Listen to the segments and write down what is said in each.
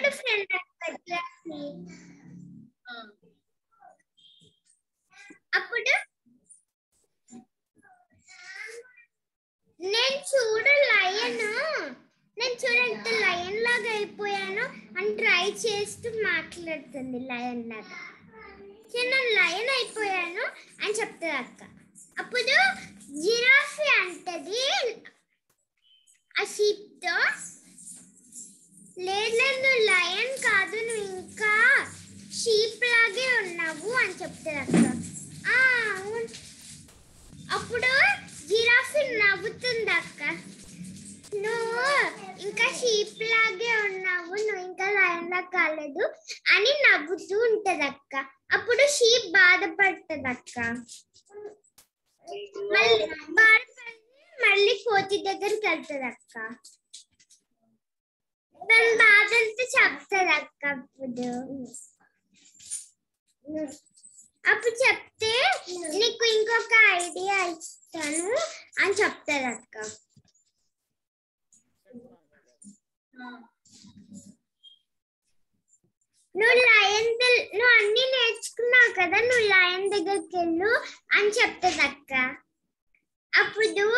Third friend అప్పుడు నేను చూడు ఎంత లయన్ లాగా అయిపోయాను అని ట్రై చేస్తూ మాట్లాడుతుంది లయన్ లాగా. నేను లయన్ అయిపోయాను అని చెప్తుంది అక్క. అప్పుడు జిరాఫీ అంటది ఆ షీప్ తో, లేదు నువ్వు లయన్ కాదు, నువ్వు ఇంకా షీప్ లాగే ఉన్నావు అని చెప్తుంది అక్క. అవును. అప్పుడు జిరాఫీ నవ్వుతుంది అక్క, నువ్వు ఇంకా షీప్ లాగే ఉన్నావు, నువ్వు ఇంకా లయన్ లా కాలేదు అని నవ్వుతూ ఉంటది అక్క. అప్పుడు షీప్ బాధపడుతుంది అక్క. మళ్ళీ కోతి దగ్గరికి వెళ్తుంది అక్క. దాని బాధంతా చెప్తుంది అక్క. అప్పుడు చెప్తే నీకు ఇంకొక ఐడియా ఇస్తాను అని చెప్తుంది అక్క. నువ్వు అన్ని నేర్చుకున్నావు కదా, నువ్వు లయన్ దగ్గరికి వెళ్ళు అని చెప్తుంది అక్క. అప్పుడు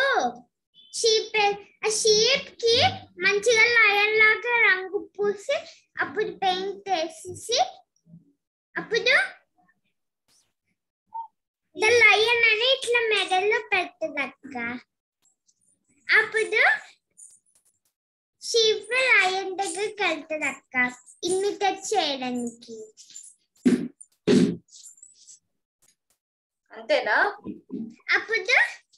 షీప్ కి మంచిగా లయన్ లాగా రంగు పూసి అప్పుడు పెయింట్ వేసేసి అప్పుడు లయన్ అని ఇట్లా మెడల్లో పెడుతుంది అక్క. అప్పుడు షీప్ లయన్ దగ్గరికి వెళ్తుంది అక్క ఇమిటేట్ చేయడానికి. అంతేనా? అప్పుడు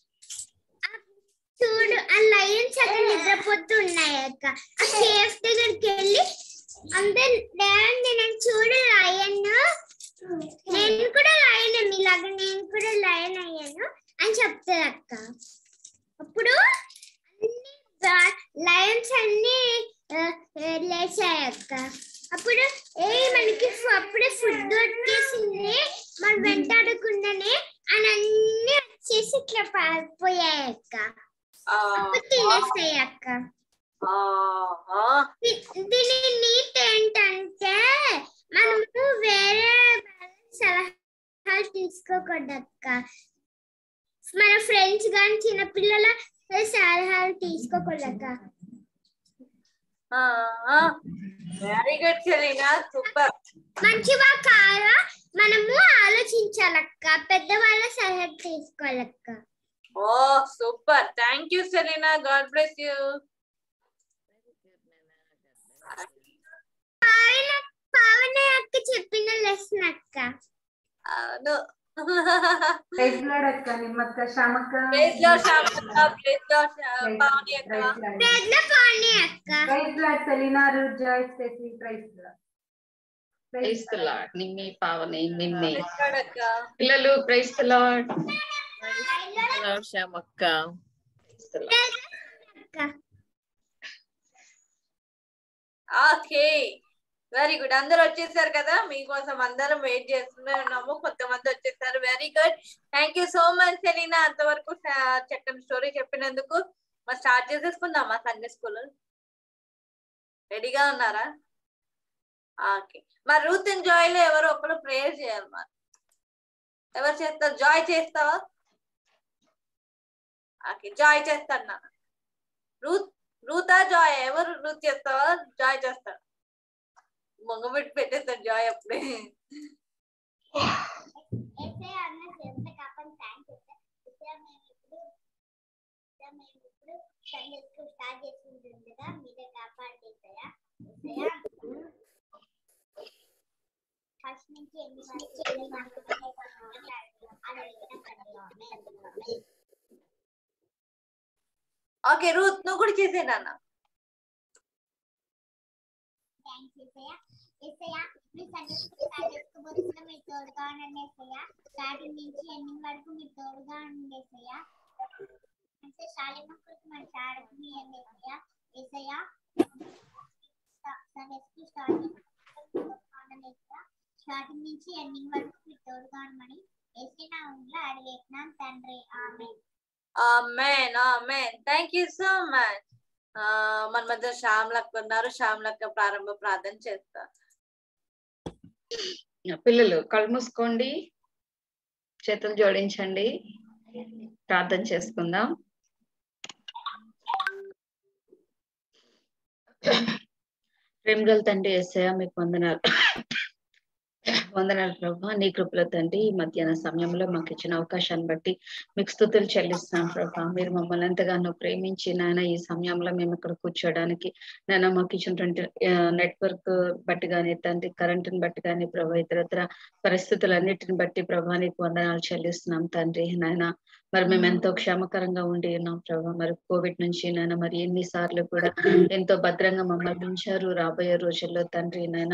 చూడు ఆ లయన్స్ అక్కడ నిద్రపోతూ ఉన్నాయి అక్క. ఆ కేఫ్ దగ్గరికి వెళ్ళి అందరు నేను చూడు లయన్, నేను కూడా లయన్, మీలాగా నేను కూడా లయన్ అయ్యాను అని చెప్తారు అక్క. అప్పుడు లయన్స్ అన్ని లేచాయి అక్క. అప్పుడు మనకి అప్పుడే ఫుడ్ దొరికేసింది, మనం వెంటాడకుండానే అని అన్ని వచ్చేసి ఇట్లా పారిపోయాయి అక్క. అప్పుడు తినేస్తాయి అక్క. దీని నీట్ ఏంటంటే మనము వేరే సలహాలు తీసుకోకూడదు అక్క. మన ఫ్రెండ్స్ కానీ చిన్నపిల్లల సలహాలు తీసుకోకూడదు అక్క. Very good Selina, super. మంచివా కాదా మనము ఆలోచించాలక్క, పెద్దవాళ్ళ సలహా తీసుకోవాలక్క. Oh super, thank you Selina, God bless you. Pavana అక్క చెప్పిన లెసన్ అక్క. అవును. ప్రైజ్ లార్డ్ అక్క, నిమ్మక్క, శ్యామక్క. ప్రైజ్ లార్డ్ శ్యామక్క, ప్రైజ్ లార్డ్ పావని అక్క. ప్రైజ్ లార్డ్ పావని అక్క. Praise Lord Selina, Ruth, Joyce, చేసి praise Lord. Praise the Lord. Nimmi Pavani Nimmi praise Lord అక్క. పిల్లలు praise the Lord. Praise the Lord శ్యామక్క. ప్రైజ్ ది లార్డ్ అక్క. Okay, very good. అందరు వచ్చేసారు కదా, మీకోసం అందరం వెయిట్ చేస్తూనే ఉన్నాము. కొంతమంది వచ్చేసారు. Very good, thank you so much Selina, అంతవరకు చక్కని స్టోరీ చెప్పినందుకు. మరి స్టార్ట్ చేసేసుకుందామా సండే స్కూల్? రెడీగా ఉన్నారా? ఓకే, మరి రూత్ అండ్ జాయ్ లో ఎవరో ఒకరు ప్రేయర్ చేయాలి. మరి ఎవరు చేస్తారు? జాయ్ చేస్తావా? ఓకే, జాయ్ చేస్తాను నాన్న. రూతా జాయ్? ఎవరు? రూత్ చేస్తావా, జాయ్ చేస్తాడు? మొంగబెట్టి పెట్టేస్తాడు జాయ్ అప్పుడే. ఓకే రూత్, నువ్వు కూడా చేసే నాన్న. స్టార్టింగ్ నుంచి ఎండింగ్ వరకు మీరు తోడుగా ఉండేసయ్యా. అంటే శాలిమక్కకు మన శారద్ ఏసయ్యా స్టార్టింగ్ నుంచి ఎండింగ్ వరకు మీరు తోడుగా ఉండమని ఏసీ నా ఉంట్లో అడిగేస్తున్నాం తండ్రి. ఆమేన్. ఆమేన్, ఆమేన్. Thank you so much. మన మధ్య శ్యామలక్క ఉన్నారు. శ్యామలక్క ప్రారంభ ప్రార్థన చేస్తారు. పిల్లలు కళ్ళు మూసుకోండి, చేతులు జోడించండి, ప్రార్థన చేసుకుందాం. ప్రేమగల తండ్రి యేసయ్య మీకు వందనాలు. వందనాలు ప్రభా, నీ కృపలో తండ్రి ఈ మధ్యాహ్న సమయంలో మాకు ఇచ్చిన అవకాశాన్ని బట్టి మీకు స్తుతులు చెల్లిస్తున్నాం ప్రభా. మీరు మమ్మల్ని ఎంతగానో ప్రేమించి నాయన ఈ సమయంలో మేము ఇక్కడ కూర్చోడానికి నాయన మాకు ఇచ్చినటువంటి నెట్వర్క్ బట్టి కానీ తండ్రి, కరెంటుని బట్టి కానీ ప్రభా, ఇతరత్ర పరిస్థితులన్నిటిని బట్టి ప్రభా నీకు వందనాలు చెల్లిస్తున్నాం తండ్రి. నాయన మరి మేము ఎంతో క్షేమకరంగా ఉండి ఉన్నాం ప్రభా. మరి కోవిడ్ నుంచి నాయన మరి ఎన్నిసార్లు కూడా ఎంతో భద్రంగా మమ్మల్ని ఉంచారు. రాబోయే రోజుల్లో తండ్రి నాయన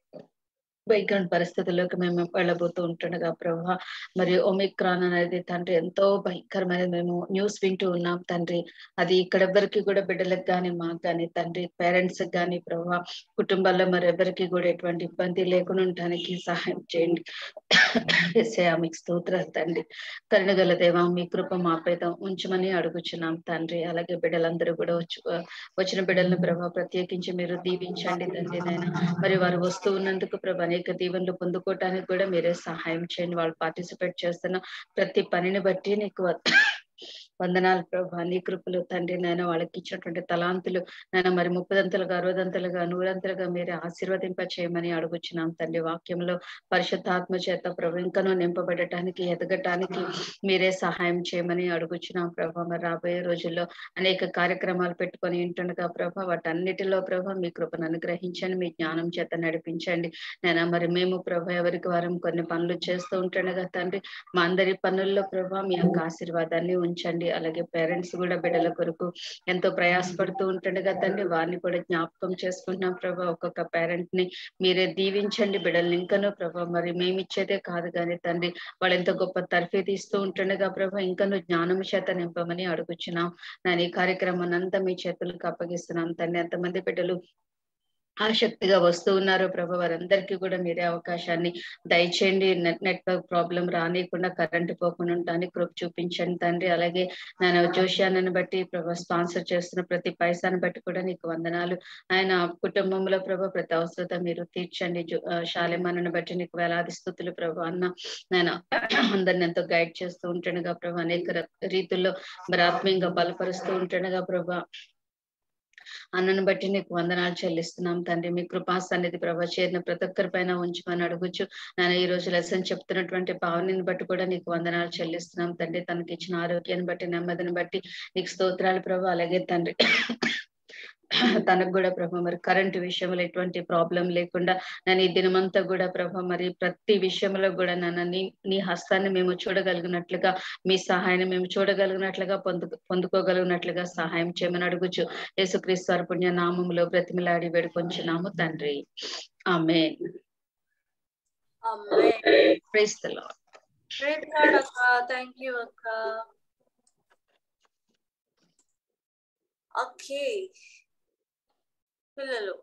భయంకర పరిస్థితుల్లోకి మేము వెళ్ళబోతూ ఉంటుండగా ప్రభా, మరి ఒమిక్రాన్ అనేది తండ్రి ఎంతో భయంకరమైన మేము న్యూస్ వింటూ ఉన్నాం తండ్రి. అది ఇక్కడెవ్వరికి కూడా బిడ్డలకు కానీ మాకు కానీ తండ్రి, పేరెంట్స్ కానీ ప్రభా, కుటుంబాల్లో మరి ఎవరికి కూడా ఎటువంటి ఇబ్బంది లేకుండా ఉండడానికి సహాయం చేయండి. యేసయ్యా మీకు స్తోత్రాలు తండ్రి. కరుణగల దేవా మీ కృప మాపై ఉంచమని అడుగుచున్నాం తండ్రి. అలాగే బిడ్డలందరూ కూడా వచ్చిన బిడ్డలను ప్రభా ప్రత్యేకించి మీరు దీవించండి తండ్రి. నాయన మరి వారు వస్తూ ఉన్నందుకు ప్రభా అనేక దీవెనలు పొందుకోవటానికి కూడా మీరే సహాయం చేయండి. వాళ్ళు పార్టిసిపేట్ చేస్తున్న ప్రతి పనిని బట్టి నీకు వందనాలు ప్రభా. నీ కృపలు తండ్రి నాయన వాళ్ళకి ఇచ్చినటువంటి తలాంతులు నాయన మరి 30దంతలుగా 60దంతలుగా 100దంతలుగా మీరే ఆశీర్వదింప చేయమని అడుగుచున్నాం తండ్రి. వాక్యంలో పరిశుద్ధాత్మ చేత ప్రభు ఇంకనూ నింపబడటానికి ఎదగటానికి మీరే సహాయం చేయమని అడుగుచున్నాం ప్రభా. మరి రాబోయే రోజుల్లో అనేక కార్యక్రమాలు పెట్టుకొని ఉంటుండగా ప్రభా, వాటన్నిటిలో ప్రభా మీ కృపను అనుగ్రహించండి, మీ జ్ఞానం చేత నడిపించండి నేను. మరి మేము ప్రభా ఎవరికి వారం కొన్ని పనులు చేస్తూ ఉంటుండగా తండ్రి, మా అందరి పనుల్లో ప్రభా మీ యొక్క ఆశీర్వాదాన్ని ఉంచండి. అలాగే పేరెంట్స్ కూడా బిడ్డల కొరకు ఎంతో ప్రయాసపడుతూ ఉంటుండగా తండ్రి, వారిని కూడా జ్ఞాపకం చేసుకుంటున్నాం ప్రభా. ఒక్కొక్క పేరెంట్ ని మీరే దీవించండి, బిడ్డల్ని ఇంకనూ ప్రభా. మరి మేము ఇచ్చేదే కాదు కానీ తండ్రి, వాళ్ళు ఎంతో గొప్ప తర్ఫీదు ఇస్తూ ఉంటుండగా ప్రభా ఇంకనూ జ్ఞానం చేత నింపమని అడుగుచున్నాం. నేను ఈ కార్యక్రమాన్ని అంతా మీ చేతులకు అప్పగిస్తున్నాం తండ్రి. ఎంతమంది బిడ్డలు ఆసక్తిగా వస్తూ ఉన్నారు ప్రభా, వారందరికీ కూడా మీరే అవకాశాన్ని దయచేయండి. నెట్వర్క్ ప్రాబ్లం రానియకుండా, కరెంటు పోకుండా ఉండడానికి కృప చూపించండి తండ్రి. అలాగే నేను జోషియాన్ని బట్టి ప్రభా స్పాన్సర్ చేస్తున్న ప్రతి పైసాను బట్టి కూడా నీకు వందనాలు. ఆయన కుటుంబంలో ప్రభా ప్రతి అవసరత మీరు తీర్చండి. శాలిమానని బట్టి నీకు వేలాది స్తుతులు ప్రభా. అన్న నేను అందరిని ఎంతో గైడ్ చేస్తూ ఉంటుండగా ప్రభా, అనేక రీతుల్లో మరి ఆత్మీయంగా బలపరుస్తూ ఉంటుండగా ప్రభా, అన్నను బట్టి నీకు వందనాలు చెల్లిస్తున్నాం తండ్రి. మీ కృపా సన్నిధి ప్రభా చేరిన ప్రతి ఒక్కరి పైన ఉంచమని అడుగుచు నేను ఈ రోజు లెసన్ చెప్తున్నటువంటి భావనని బట్టి కూడా నీకు వందనాలు చెల్లిస్తున్నాం తండ్రి. తనకి ఇచ్చిన ఆరోగ్యాన్ని బట్టి, నెమ్మదిని బట్టి నీకు స్తోత్రాలు ప్రభా. అలాగే తండ్రి తనకు కూడా ప్రభా మరి కరెంటు విషయంలో ఎటువంటి ప్రాబ్లం లేకుండా నేను ఈ దినమంతా కూడా ప్రభా మరి ప్రతి విషయంలో కూడా నన్ను నీ హస్తాన్ని మేము చూడగలిగినట్లుగా, మీ సహాయాన్ని మేము చూడగలిగినట్లుగా, పొందుకోగలిగినట్లుగా సహాయం చేయమని అడుగుచు యేసుక్రీస్తు వారి పుణ్య నామములో బ్రతిమిలాడి వేడుకొంచున్నాము తండ్రి. ఆమేన్. Praise the Lord. Praise Lord అక్క. థ్యాంక్ యూ అక్క. ఓకే పిల్లలు,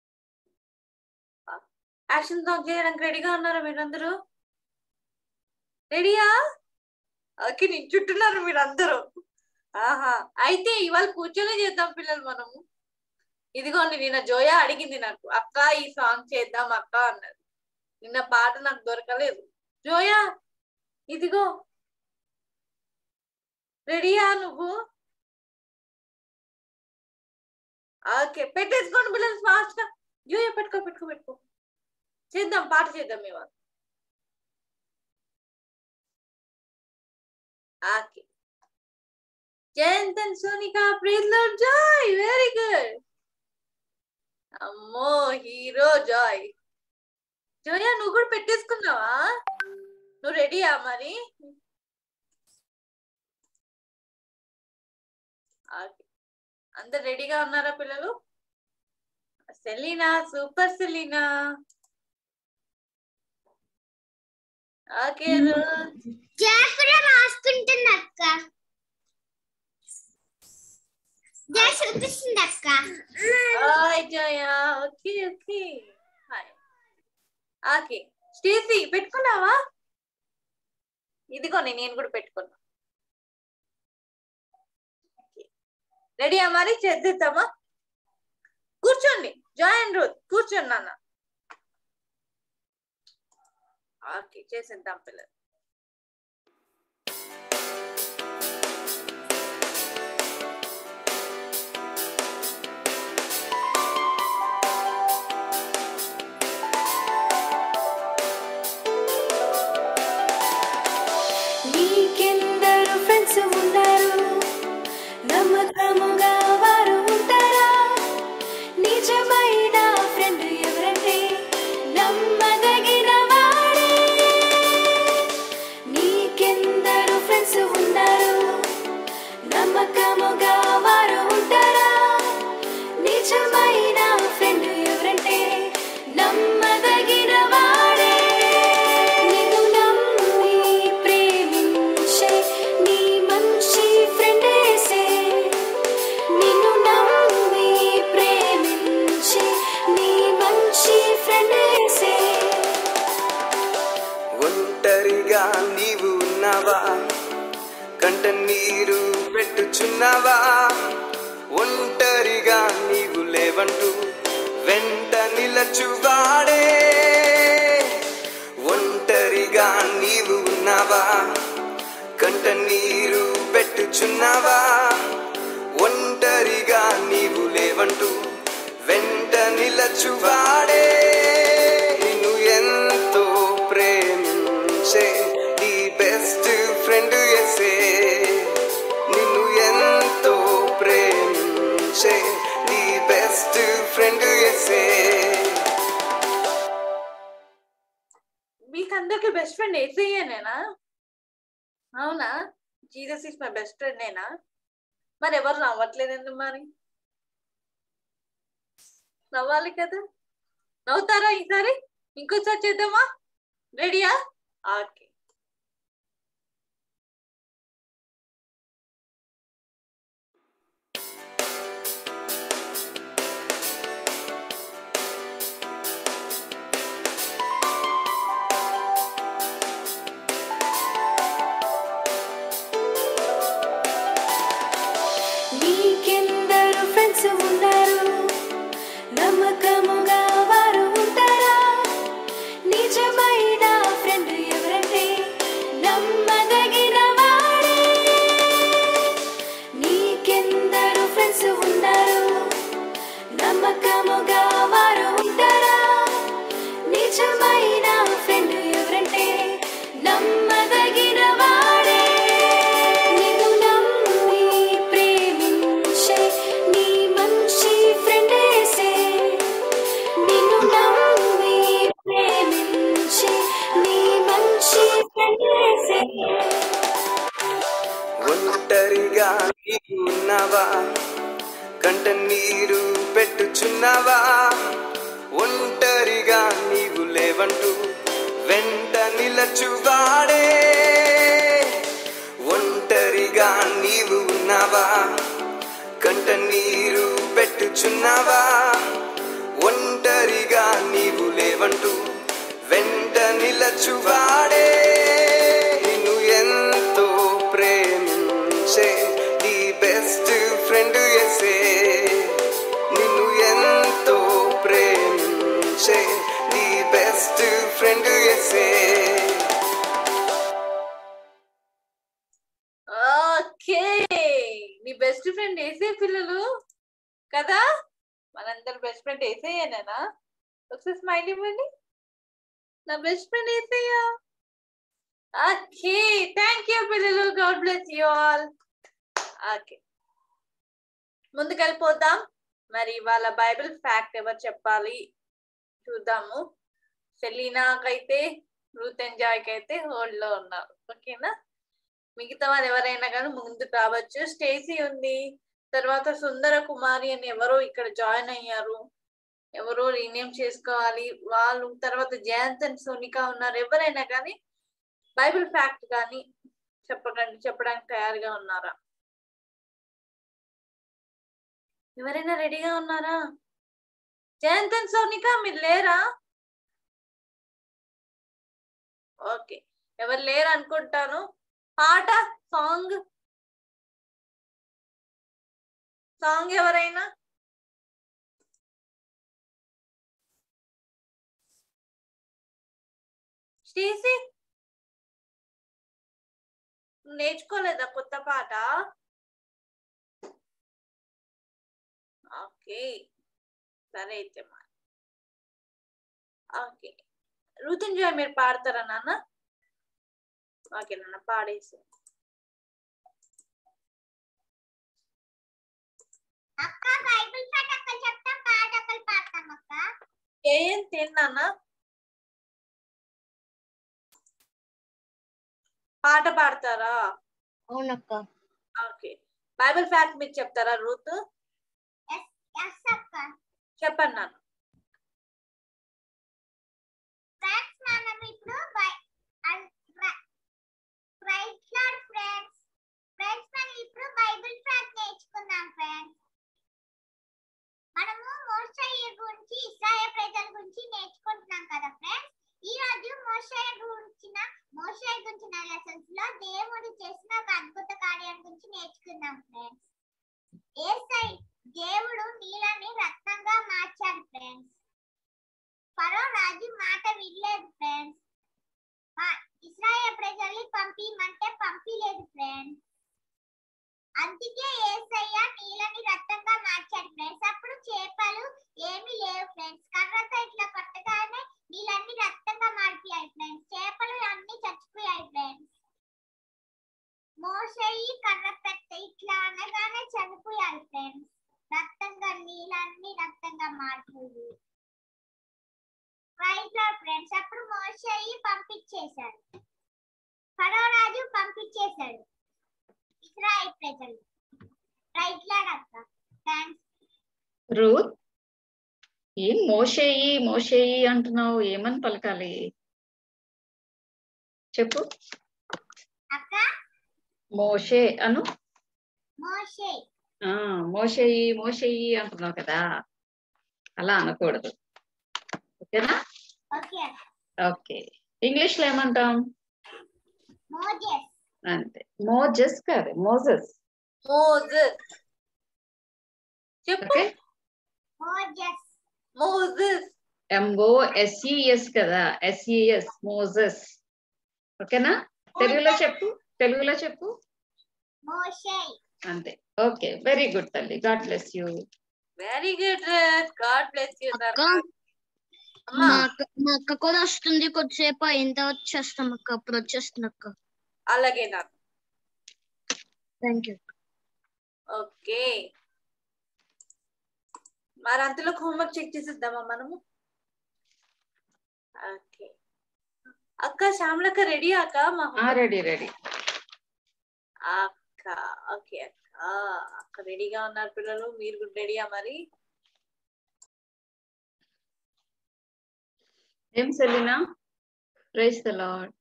యాక్షన్ సాంగ్ చేయడానికి రెడీగా ఉన్నారా మీరందరూ? రెడీయా? ఓకే, నించుంటున్నారు మీరందరూ. ఆహా, అయితే ఇవాళ కూర్చొని చేద్దాం పిల్లలు మనము. ఇదిగోండి, నిన్న జోయా అడిగింది నాకు, అక్క ఈ సాంగ్ చేద్దాం అక్క అన్నది. నిన్న పాట నాకు దొరకలేదు. జోయా ఇదిగో, రెడీయా నువ్వు? ఓకే, పెట్టేసుకోండి పిల్లలు ఫాస్ట్ గా. జోయా పెట్టుకో చేద్దాం, పాట చేద్దాం ఇవాళ. ఓకే, జయంతన్ Sonika, praise Lord, Joy, very good. అమ్మో హీరో జాయ్. జోయా నువ్వు కూడా పెట్టేసుకున్నావా? నువ్వు రెడీయా మరి? అందరు రెడీగా ఉన్నారా పిల్లలు? Selina, super Selina. Okay, Jaya రాసుకుంటుంది అక్క. జయ చూపిస్తుంది అక్క. Hi Jaya. Okay okay, hi. Okay, Stacy పెట్టుకున్నావా? ఇదిగో నేను కూడా పెట్టుకున్నా. రెడీ మరి చేద్దామా? కూర్చోండి జాయిన్ రూత్, కూర్చోండి నాన్న. ఓకే చేసేద్దాం పిల్లలు. నీకెందరు ఫ్రెండ్స్ ఉన్నారు, నమ్మకముగా వారు ఉంటారా? నిజమైన ఫ్రెండ్ ఎవరంటే నమ్మదగిన వాడే. నీకెందరు ఫ్రెండ్స్ ఉన్నారు, నమ్మకముగా వారు ఉంటారా? నిజమైన ఫ్రెండ్ ఎవరంటే నమ్మదగిన వాడే. నిన్ను నమ్మి ప్రేమించే నీ మంచి ఫ్రెండ్ యేసే. నిన్ను నమ్మి ప్రేమించే నీ మంచి ఫ్రెండ్ యేసే. ఒంటరిగా నీవు ఉన్నావా, కంట నీరు పెట్టుచున్నావా? ఒంటరిగా నీవు లేవంటూ వెంట నిలచువాడే. ఒంటరిగా నీవు ఉన్నావా, కంట నీరు పెట్టుచున్నావా? ఒంటరిగా నీవు లేవంటూ వెంట నిలచువాడే. నిన్ను ఎంతో ప్రేమించే నీ బెస్ట్ ఫ్రెండ్ యేసే. నిన్ను ఎంతో ప్రేమించే నీ బెస్ట్ ఫ్రెండ్ యేసే. మీకు అందరికి బెస్ట్ ఫ్రెండ్ ఏసయ్యేనేనా? అవునా? Jesus is my best friend నేనా? మరి ఎవరు నవ్వట్లేదు ఎందుకు మరి? నవ్వాలి కదా, నవ్వుతారా ఈసారి? ఇంకోసారి చేద్దామా? రెడీయా? ఓకే. నీకెందరు ఫ్రెండ్స్ ఉన్నారు, నమ్మకముగా వారు ఉంటారా? నిజమైన ఫ్రెండ్ ఎవరంటే నమ్మదగిన వాడే. నీకెందరు ఫ్రెండ్స్ ఉన్నారు, నమ్మకముగా వారు ఉంటారా? నిజమైన ఫ్రెండ్ ఎవరంటే నమ్మదగిన వాడే. నిన్ను నమ్మి ప్రేమించే నీ మంచి ఫ్రెండ్ యేసే. నిన్ను నమ్మి ప్రేమించే నీ మంచి ఫ్రెండ్ యేసే. ఒంటరిగా నీవు ఉన్నావా, కంట నీరు పెట్టుచున్నావా? ఒంటరిగా నీవు లేవంటూ వెంట నిలచువాడే. ఒంటరిగా నీవు ఉన్నావా, కంట నీరు పెట్టుచున్నావా? ఒంటరిగా నీవు లేవంటూ వెంట నిలచువాడే. నిన్ను ఎంతో ప్రేమించే నీ బెస్ట్ ఫ్రెండ్ యేసే. నిన్ను ఎంతో ప్రేమించే నీ బెస్ట్ ఫ్రెండ్ యేసే. ఓకే, నీ బెస్ట్ ఫ్రెండ్ ఏసే పిల్లలు కదా? మనందరి బెస్ట్ ఫ్రెండ్ ఏసయ్యేనా? ఒకసారి స్మైల్ ఇవ్వండి. నా బెస్ట్ ఫ్రెండ్ ఏసయ్యా. ఓకే, థ్యాంక్ యూ పిల్లలు. God bless you all. Okay, ముందుకెళ్ళిపోదాం. మరి వాళ్ళ బైబిల్ ఫ్యాక్ట్ ఎవరు చెప్పాలి చూద్దాము. సెలీనాకైతే, రూత్ ఎంజాయ్కి అయితే హోల్డ్ లో ఉన్నారు. ఓకేనా? మిగతా వాళ్ళు ఎవరైనా కానీ ముందు రావచ్చు. స్టేసీ ఉంది, తర్వాత సుందర కుమారి అని ఎవరో ఇక్కడ జాయిన్ అయ్యారు, ఎవరో రీనేమ్ చేసుకోవాలి వాళ్ళు. తర్వాత జయంత్ అండ్ సోనికా ఉన్నారు. ఎవరైనా కానీ బైబిల్ ఫ్యాక్ట్ కానీ చెప్పడానికి తయారుగా ఉన్నారా? ఎవరైనా రెడీగా ఉన్నారా? జయంత్ అండ్ సోనికా మీరు లేరా? ఓకే, ఎవరు లేరు అనుకుంటాను. పాట, సాంగ్ సాంగ్ ఎవరైనా? స్టేసీ నేర్చుకోలేదా కొత్త పాట? ఓకే సరే అయితే మా ఓకే రుతుంజయ్ మీరు పాడతారా నాన్న? ఓకే నాన్న పాడేసి. అక్క బైబిల్ పాట అక్క చెప్తా, పాట అక్కలు పాడతాం అక్క. ఏం తిన్నానా? పాట పాడతారా? అవునక్క. ఓకే బైబిల్ ఫ్యాక్ట్ మీకు చెప్తారా రూత్? ఎస్ అక్క. చెప్పండి నాన్న. ఫ్రెండ్స్ మనం ఇప్పుడు ఫ్రెండ్స్ మనం ఇప్పుడు బైబిల్ ఫ్యాక్ట్ నేర్చుకుందాం ఫ్రెండ్స్. మనము మోషే గురించి ఇశ్రాయేలు ప్రజల గురించి నేర్చుకుంటున్నాం కదా ఫ్రెండ్స్. ఈ రోజు మోషే గురించిన లెసన్స్ లో దేవుడు చేసిన ఒక అద్భుత కార్యం గురించి నేర్చుకుందాం ఫ్రెండ్స్. దేవుడు నీళ్ళని రక్తంగా మార్చాడు ఫ్రెండ్స్. ఫరో రాజు మాట వినలేదు ఫ్రెండ్స్. ఇశ్రాయేలు ప్రజల్ని పంపిలేదు ఫ్రెండ్స్. అందుకే యేసయ్య నీళ్ళని రక్తంగా మార్చాడు ఫ్రెండ్స్. అప్పుడు చేపలు ఏమీ లేవు ఫ్రెండ్స్. కర్రతో ఇట్లా కొట్టగానే నీళ్ళన్ని రక్తంగా మారిపోయాయి ఫ్రెండ్స్. చేపలు అన్ని చచ్చిపోయాయి ఫ్రెండ్స్. మోషే కర్ర పెట్ట ఇట్లా అనగానే చనిపోయాయి ఫ్రెండ్స్. నీళ్ళన్ని రక్తంగా మారిపోయి ఫ్రెండ్స్. అప్పుడు మోషే పంపించేశాడు. ఫరో రాజు పంపించేశాడు ఇశ్రాయేలు ప్రజలు. రైట్ లాడక్క. థాంక్స్. రూత్ ఏం మోషేయి అంటున్నావు? ఏమని పలకాలి చెప్పు. అక్క మోషే అను. మోషే మోషేయి అంటున్నావు కదా, అలా అనకూడదు. ఓకేనా? ఓకే. ఓకే ఇంగ్లీష్ లో ఏమంటాం? మోజెస్. అంతే. మోజెస్ కాదు, మోజెస్. మోజెస్ చెప్పు. Okay Moses. మోజెస్ MOSES కదా, SES మోజెస్. ఓకేనా? తెలుగులో చెప్పు. మోషే. అంతే. ఓకే వెరీ గుడ్ తల్లి. God bless you. Very good God bless you. మా అక్క కూడా వస్తుంది, కొద్దిసేపు అయిన తర్వాత వచ్చేస్తాం అక్క. అప్పుడు వచ్చేస్తుంది అక్క. అలాగే నాకు. Thank you. ఓకే మరి అంతలో హోంవర్క్ చెక్ చేసేద్దామా మనము? ఓకే అక్క శ్యామలక్క రెడీ అక్క? రెడీ. అక్క ఓకే అక్క రెడీగా ఉన్నారు పిల్లలు. మీరు కూడా రెడీయా మరి? ఏం Selina? Praise the Lord.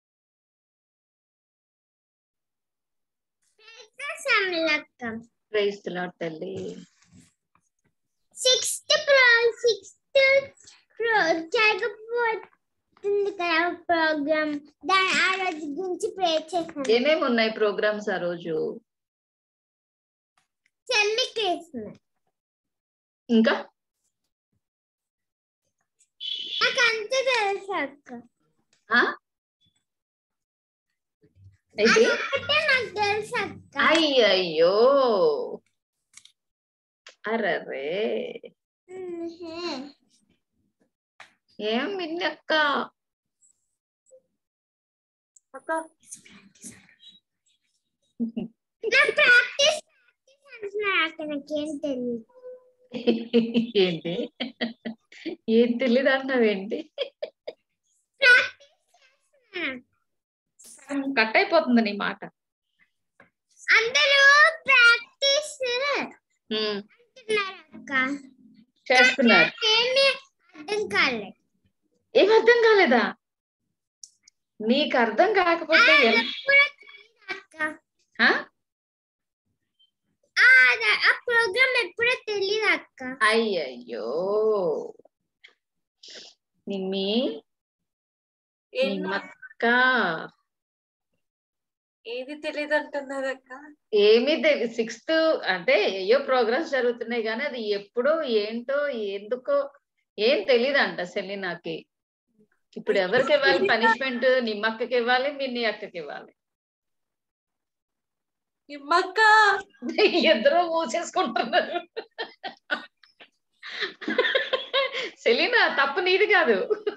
Praise the Lord తల్లి. సిక్స్త్ జరగబోతుంది కదా ప్రోగ్రామ్. ఆ రోజు గురించి ప్రే చేశాను. ఏమేమి ఉన్నాయి ప్రోగ్రామ్స్ ఆ రోజు? సెమిక్రిస్మ. ఇంకా నాకు అంత తెలుసు అక్క. నాకు తెలుసు అక్క. అయ్యయ్యో అరే ఏం విన్నక్క? ప్రాక్టీస్ అంటున్నారు అక్క. నాకేం తెలియదు. ఏంటి ఏం తెలియదు అన్నావేంటి? కట్ అయిపోతుంది నీ మాట. అందరూ ప్రాక్టీస్ అంటున్నారు అక్క. చేస్తున్నారు. ఏమీ అర్థం కాలేదు. ఏం అర్థం కాలేదా? నీకు అర్థం కాకపోతే ఆ ప్రోగ్రామ్ ఎప్పుడో తెలియదు అక్క. అయ్యయ్యో నిమ్మక్క ఏది తెలియదు అంటున్నారు అక్క. ఏమీ తెలియదు. 6th అంటే ఏయో ప్రోగ్రామ్స్ జరుగుతున్నాయి కానీ అది ఎప్పుడో ఏంటో ఎందుకో ఏం తెలియదంట సెలీనాకి. ఇప్పుడు ఎవరికి ఇవ్వాలి పనిష్మెంట్? నిమ్మక్కకి ఇవ్వాలి, మీ నీ అక్కకి ఇవ్వాలి. నిమ్మక్క ఇద్దరు మూసేసుకుంటున్నారు. సెలీనా తప్పు నీది కాదు.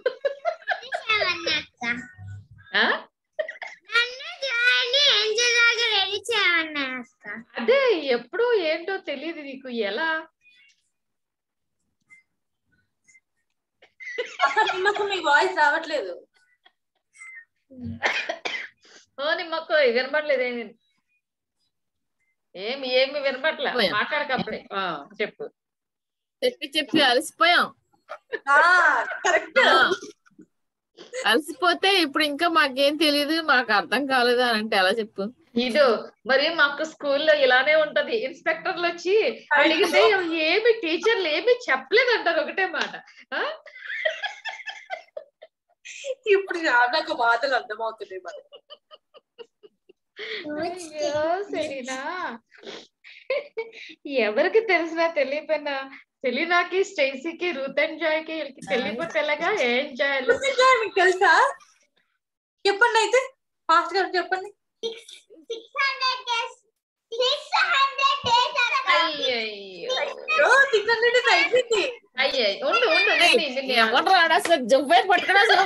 ఆ? అదే ఎప్పుడు ఏంటో తెలియదు నీకు. ఎలా అక్క నిమ్మక్క మీ వాయిస్ రావట్లేదు. ఓ నిమ్మక్క వినపడలేదు. ఏమి వినపట్లే. మాట్లాడకప్పుడే చెప్పు. చెప్పి అలసిపోయాం. కరెక్ట్. అలసిపోతే ఇప్పుడు ఇంకా మాకేం తెలియదు, మాకు అర్థం కాలేదు అని అంటే ఎలా చెప్పు? ఇదో మరి మాకు స్కూల్లో ఇలానే ఉంటది. ఇన్స్పెక్టర్లు వచ్చి అడిగితే ఏమి టీచర్లు ఏమి చెప్పలేదంటారు ఒకటే మాట. ఇప్పుడు నాకు బాధలు అర్థమవుతున్నాయి మరి. అయ్యో సెలీనా, ఎవరికి తెలిసినా తెలియపోయినా సెలీనాకి, స్టేసీకి, రూత్ అండ్ జాయ్ కి వీళ్ళకి తెలియపోతే ఎలాగా? ఏం చేయాలి మీకు తెలుసా? చెప్పండి అయితే ఫాస్ట్ గా చెప్పండి. 600 days. 600 days అక్క. అయ్యో 600 days అయిపోయింది. అయ్యో ఉండు ఎవరు రాడు అసలు. జువ్వే పట్టుకుని అసలు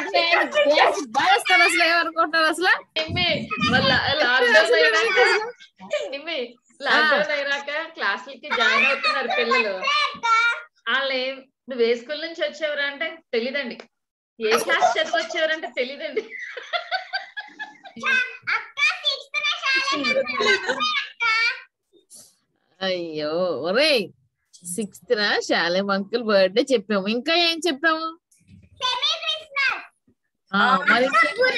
అసలు ఏమనుకుంటారు అసలు? లాక్డౌన్ అయినాక క్లాసులకి జాయిన్ అవుతున్నారు పిల్లలు. వాళ్ళు నువ్వు ఏ స్కూల్ నుంచి వచ్చేవారు అంటే తెలీదండి. ఏ క్లాస్ చదివి వచ్చేవారంటే తెలీదండి. అయ్యో ఒరే 6th శాలేం అంకుల్ బర్త్డే చెప్పాము. ఇంకా ఏం చెప్పాము? మరి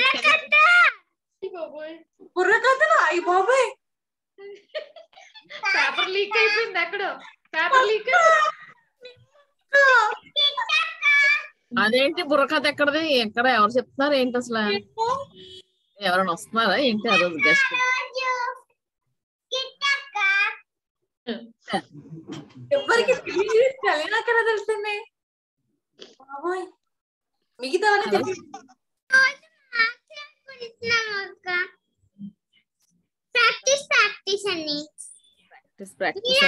బుర్రకథనా? అయ్యి బాబాయ్ పేపర్ లీక్ అయిపోయింది. అక్కడ పేపర్ లీక్. అదేంటి బుర్రకథ ఎక్కడది? ఎక్కడ ఎవరు చెప్తున్నారు ఏంటి అసలు? ఎవరైనా వస్తున్నారా ఏంటి ఆ రోజు గెస్ట్? ఎవరికి తెలియనాకరా తెలిసింది బాబోయ్. మిగతా ప్రాక్టీస్ అని ప్రాక్టీస్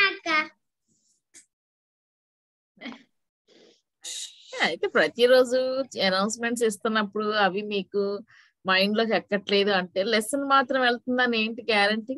అయితే ప్రతిరోజు అనౌన్స్మెంట్స్ ఇస్తున్నప్పుడు అవి మీకు మైండ్ లోకి ఎక్కట్లేదు అంటే లెసన్ మాత్రం వెళ్తుందని ఏంటి గ్యారంటీ?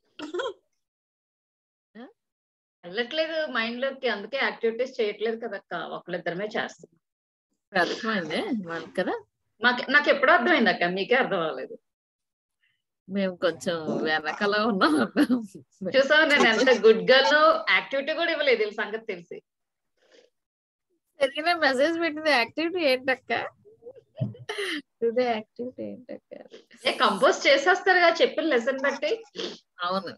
వెళ్ళట్లేదు మైండ్ లోకి. అందుకే యాక్టివిటీస్ చేయట్లేదు కదక్క. ఒకళ్ళిద్దరమే చేస్తాం. అర్థమైందే మనకు కదా. నాకు ఎప్పుడో అర్థమైంది అక్క, మీకే అర్థం అవ్వలేదు. మేము కొంచెం వెనకాల ఉన్నాం. చూసావు నేను ఎంత గుడ్ గర్ల్. యాక్టివిటీ కూడా ఇవ్వలేదు వీళ్ళ సంగతి తెలిసి. సరిగ్గా మెసేజ్ పెట్టింది యాక్టివిటీ ఏంటక్క? యాక్టివిటీ ఏంటక్క? కంపోజ్ చేసేస్తారు కదా చెప్పిన లెసన్ బట్టి. అవును.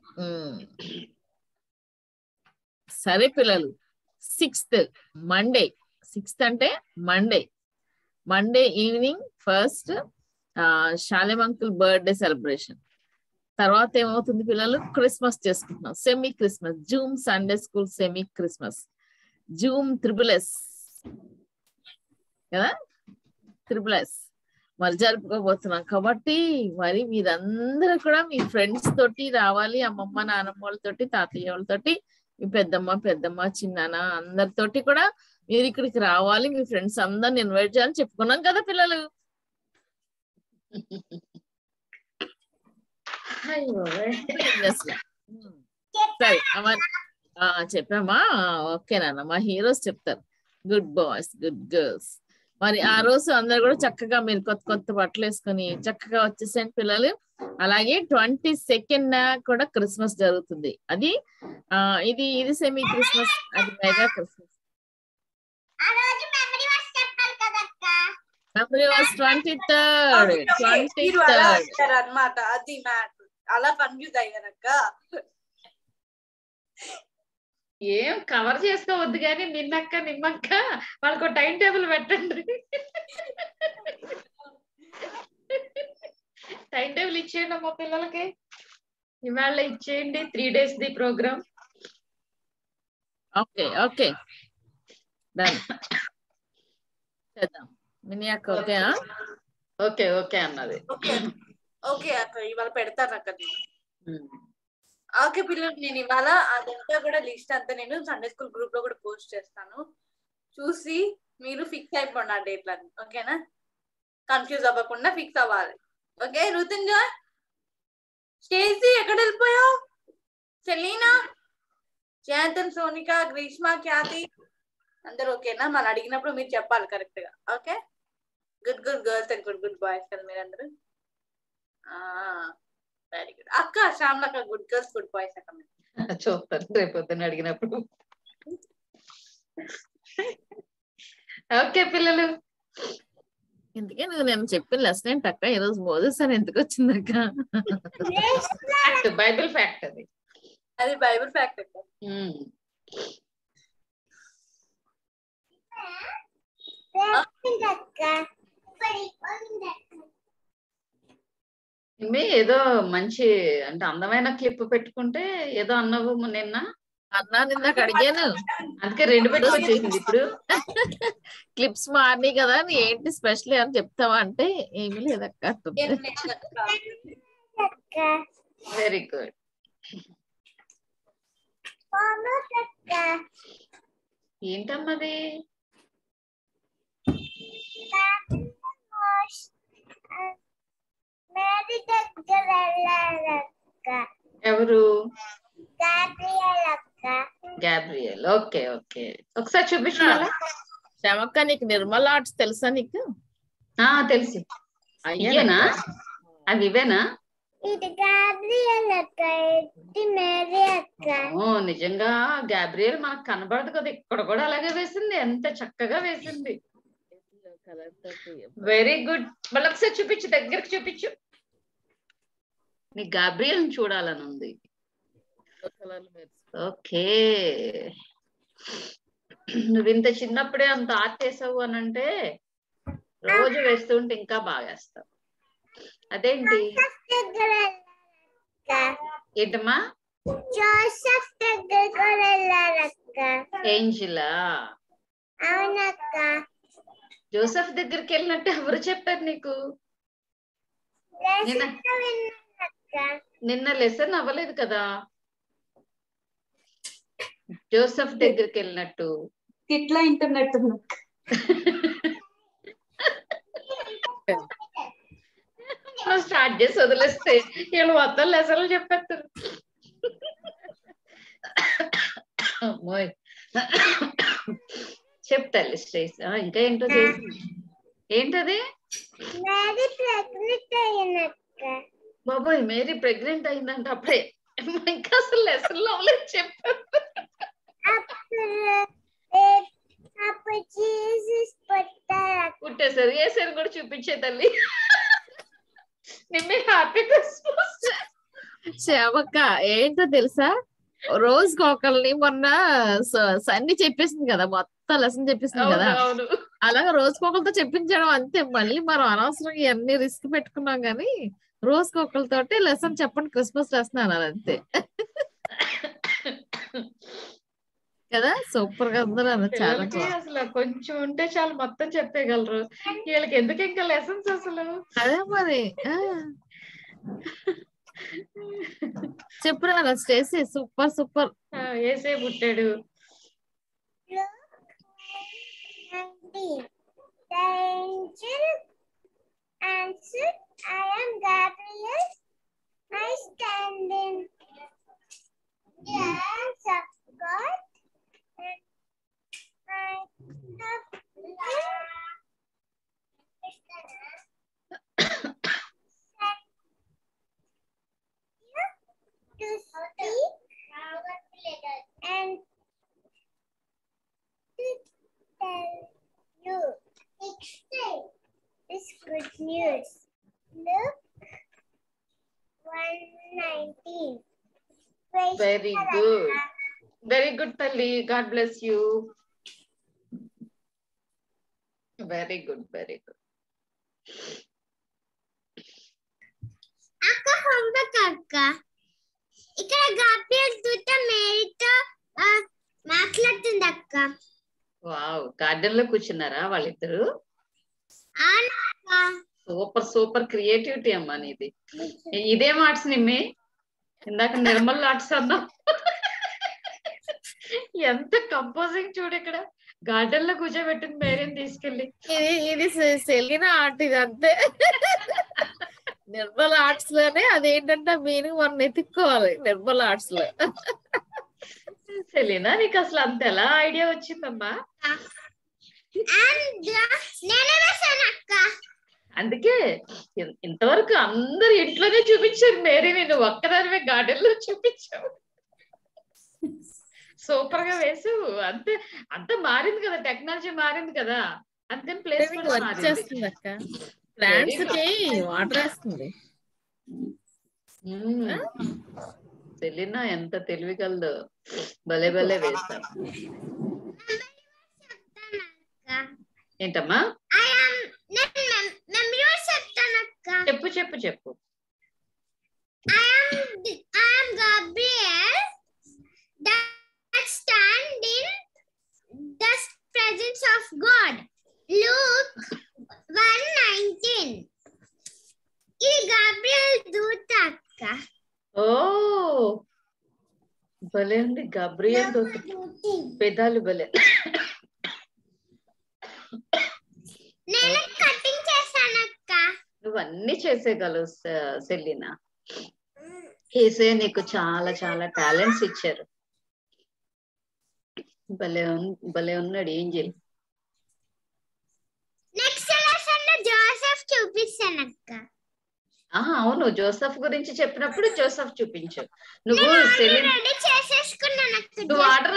సరే పిల్లలు, 6th మండే. 6th అంటే Monday evening first Salem uncle birthday celebration. తర్వాత ఏమవుతుంది పిల్లలు? క్రిస్మస్ చేసుకుంటున్నాం. Semi Christmas, Zoom Sunday school semi Christmas, Zoom SSS కదా, SSS మరి జరుపుకోబోతున్నాం. కాబట్టి మరి మీరందరూ కూడా మీ ఫ్రెండ్స్ తోటి రావాలి. అమ్మమ్మ నానమ్మ వాళ్ళతోటి, తాతయ్య వాళ్ళతోటి, మీ పెద్దమ్మ చిన్నాన్న అందరితోటి కూడా మీరు ఇక్కడికి రావాలి. మీ ఫ్రెండ్స్ అందరిని ఇన్వైట్ చేయాలని చెప్పుకున్నాం కదా పిల్లలు. సరే చెప్పామా? ఓకేనా? మా హీరోస్ చెప్తారు. Good boys, good girls. మరి ఆ రోజు అందరు కూడా చక్కగా మీరు కొత్త బట్టలు వేసుకొని చక్కగా వచ్చేసేయండి పిల్లలు. అలాగే 22nd కూడా క్రిస్మస్ జరుగుతుంది. అది ఇది సెమీ క్రిస్మస్, అది mega Christmas. Memory was 23rd. అన్నమాట. అది మ్యాటర్. అలా కన్ఫ్యూజ్ అయ్యానక్క. ఏం కవర్ చేసుకోవద్దు కానీ నిమ్మక్క వాళ్ళకు టైం టేబుల్ పెట్టండి. టైం టేబుల్ ఇచ్చేయండి అమ్మా పిల్లలకి. ఇవాళ ఇచ్చేయండి 3 days the programme. Okay okay done చేద్దాం. మినీ అక్క ఓకే ఓకే ఓకే అన్నది. ఓకే ఓకే అక్క ఇవాళ పెడతాను అక్క నేను. ఓకే పిల్లలు నేను ఇవాళ అదంతా కూడా లిస్ట్ అంతా నేను సండే స్కూల్ గ్రూప్ లో కూడా పోస్ట్ చేస్తాను. చూసి మీరు ఫిక్స్ అయిపోండి ఆ డేట్లని. ఓకేనా? కన్ఫ్యూజ్ అవ్వకుండా ఫిక్స్ అవ్వాలి. ఓకే రుతుంజాయ్, స్టేసీ ఎక్కడ వెళ్ళిపోయావు? సెలీనా, జయంతన్, సోనిక, గ్రీష్మ, ఖ్యాతి అందరు ఓకేనా? మనం అడిగినప్పుడు మీరు చెప్పాలి కరెక్ట్ గా. Okay good good girls and good good boys కదా మీరందరూ. వెరీ గుడ్ అక్క. శ్యామ్లక్క గుడ్ గర్ల్స్ గుడ్ బాయ్స్ అక్క. చూస్తారు రేపు పొద్దున్న అడిగినప్పుడు. ఓకే పిల్లలు, ఇందుకే నువ్వు నేను చెప్పిన లెసన్ ఏంటి అక్క? ఈరోజు మోజెస్ అని ఎందుకు వచ్చింది అక్క? బైబిల్ ఫ్యాక్ట్ అది. అది బైబిల్ ఫ్యాక్ట్ అక్క. ఏదో మంచి అంటే అందమైన క్లిప్ పెట్టుకుంటే ఏదో అన్నావు నిన్న. అన్నాను ఇందాక అడిగాను, అందుకే 2 పెట్టుకొచ్చేసింది ఇప్పుడు. క్లిప్స్ మారినాయి కదా అని ఏంటి స్పెషల్ అని చెప్తావా అంటే ఏమీ లేదక్క. Very good. ఏంటమ్మది? ఎవరు? గ్యాబ్రియల్. ఓకే ఓకే ఒకసారి చూపించు. శ్యామక్క నీకు నిర్మల్ ఆర్ట్స్ తెలుసా నీకు? తెలుసు. అయ్యేనా అవి? ఇవేనా? నిజంగా గ్యాబ్రియల్ మనకు కనబడదు కదా, ఇక్కడ కూడా అలాగే వేసింది. ఎంత చక్కగా వేసింది. Very good. మళ్ళీ ఒకసారి చూపించు, దగ్గరకు చూపించు. నీ గ్యాబ్రియల్ చూడాలని ఉంది. ఓకే, నువ్వు ఇంత చిన్నప్పుడే అంత ఆర్ట్ వేసావు అని అంటే రోజు వేస్తూ ఉంటే ఇంకా బాగా వేస్తావు. అదేంటి? ఏంటమ్మా? ఏంజిలా? జోసెఫ్ దగ్గరికి వెళ్ళినట్టు ఎవరు చెప్పారు నీకు? నిన్న లెసన్ అవ్వలేదు కదా. జోసెఫ్ దగ్గరికి వెళ్ళినట్టు ఇట్లా ఇంటర్నెట్ స్టార్ట్ చేసి వదిలేస్తే వీళ్ళు మొత్తం లెసన్లు చెప్పేస్తారు. చెప్తాలి స్ట్రేస్. ఇంకా ఏంటో చేసింది. ఏంటది? బాబోయ్, మేరీ ప్రెగ్నెంట్ అయిందంట అప్పుడే. ఇంకా అసలు లెసన్ లో అవ్వలేదు చెప్పారు. పుట్టేసారు. వేసారు కూడా చూపించే తల్లి. నిమ్మే హ్యాపీ క్రిస్మస్. శ్యామక్క ఏంటో తెలుసా, రోజుకి ఒకరిని మొన్న సన్ని చెప్పేసింది కదా, మొత్తం లెసన్ చెప్పేసింది కదా. అలాగే రోజుకొకరితో చెప్పించడం అంతే. మళ్ళీ మనం అనవసరంగా ఇవన్నీ రిస్క్ పెట్టుకున్నాం కానీ రోజుకొకరితోటి లెసన్ చెప్పండి, క్రిస్మస్ లెసన్ అనాలి అంతే కదా. సూపర్ గా అందరూ చాలా అసలు కొంచెం ఉంటే చాలు మొత్తం చెప్పేయగలరు. వీళ్ళకి ఎందుకు ఇంకా లెసన్స్ అసలు? అదే మరి చెప్పురా స్టేసీ. Super super. వేసే పుట్టాడు. Answer, I am Gabriel. I stand in the hands of God, and I have to speak and to tell you this good news. Look, 119. Praise Very God. good. Very good, Talli. God bless you. Very good, very good. అక్క. ఇక్కడ Gabriel దూత మేరీతో మాట్లాడుతుంది అక్క. Wow, garden లో కూర్చున్నారా వాళ్ళిద్దరు? అవునక్క. Super super creativity అమ్మా నీది. ఇదేం ఆర్ట్స్ నిమ్మి? ఇందాక నిర్మల్ ఆర్ట్స్ అన్నా. ఎంత కంపోజింగ్ చూడు, ఇక్కడ గార్డెన్ లో కూర్చోబెట్టింది మేరీని తీసుకెళ్ళి. ఇది సెలీనా ఆర్ట్, ఇది అంతే. నిర్మల్ ఆర్ట్స్ లోనే అదేంటంటే మీనింగ్ మనం ఎత్తుక్కోవాలి నిర్మల్ ఆర్ట్స్ లో. సెలీనా, నీకు అసలు అంత ఎలా ఐడియా వచ్చిందమ్మా? అందుకే ఇంతవరకు అందరు ఇంట్లోనే చూపించారు మేరీ, నేను ఒక్కదానివే గార్డెన్ లో చూపించావు. సూపర్ గా వేసావు. అంతే, అంత మారింది కదా, టెక్నాలజీ మారింది కదా, అందుకని ప్లేస్ వచ్చేస్తుంది అక్క. ప్లాంట్స్ కి వాటర్ వేస్తుంది. సెలీనా ఎంత తెలివి కలదో, భలే భలే వేస్తావు. ఏంటమ్మా? చెప్పు చెప్పు చెప్పు. I am Gabriel that stand in the presence of God. Luke 1:19. ఇది గాబ్రియల్ దూత అక్క. ఓ భలే ఉంది, గాబ్రియల్ దూత పెదాలు భలే. నేను కటింగ్ చేశానక్క. నువ్వు అన్ని చేసేయగలవు సెలీనా. ఏసే నీకు చాలా చాలా టాలెంట్స్ ఇచ్చారు. భలే ఉన్నాడు ఏంజెల్. నెక్స్ట్ లెసన్ లో జోసెఫ్ చూపిస్తానక్క. అవును, జోసెఫ్ గురించి చెప్పినప్పుడు జోసెఫ్ చూపించు. నువ్వు సెలీనా రెడీ చేసేసుకున్నానక్క. నువ్వు ఆర్డర్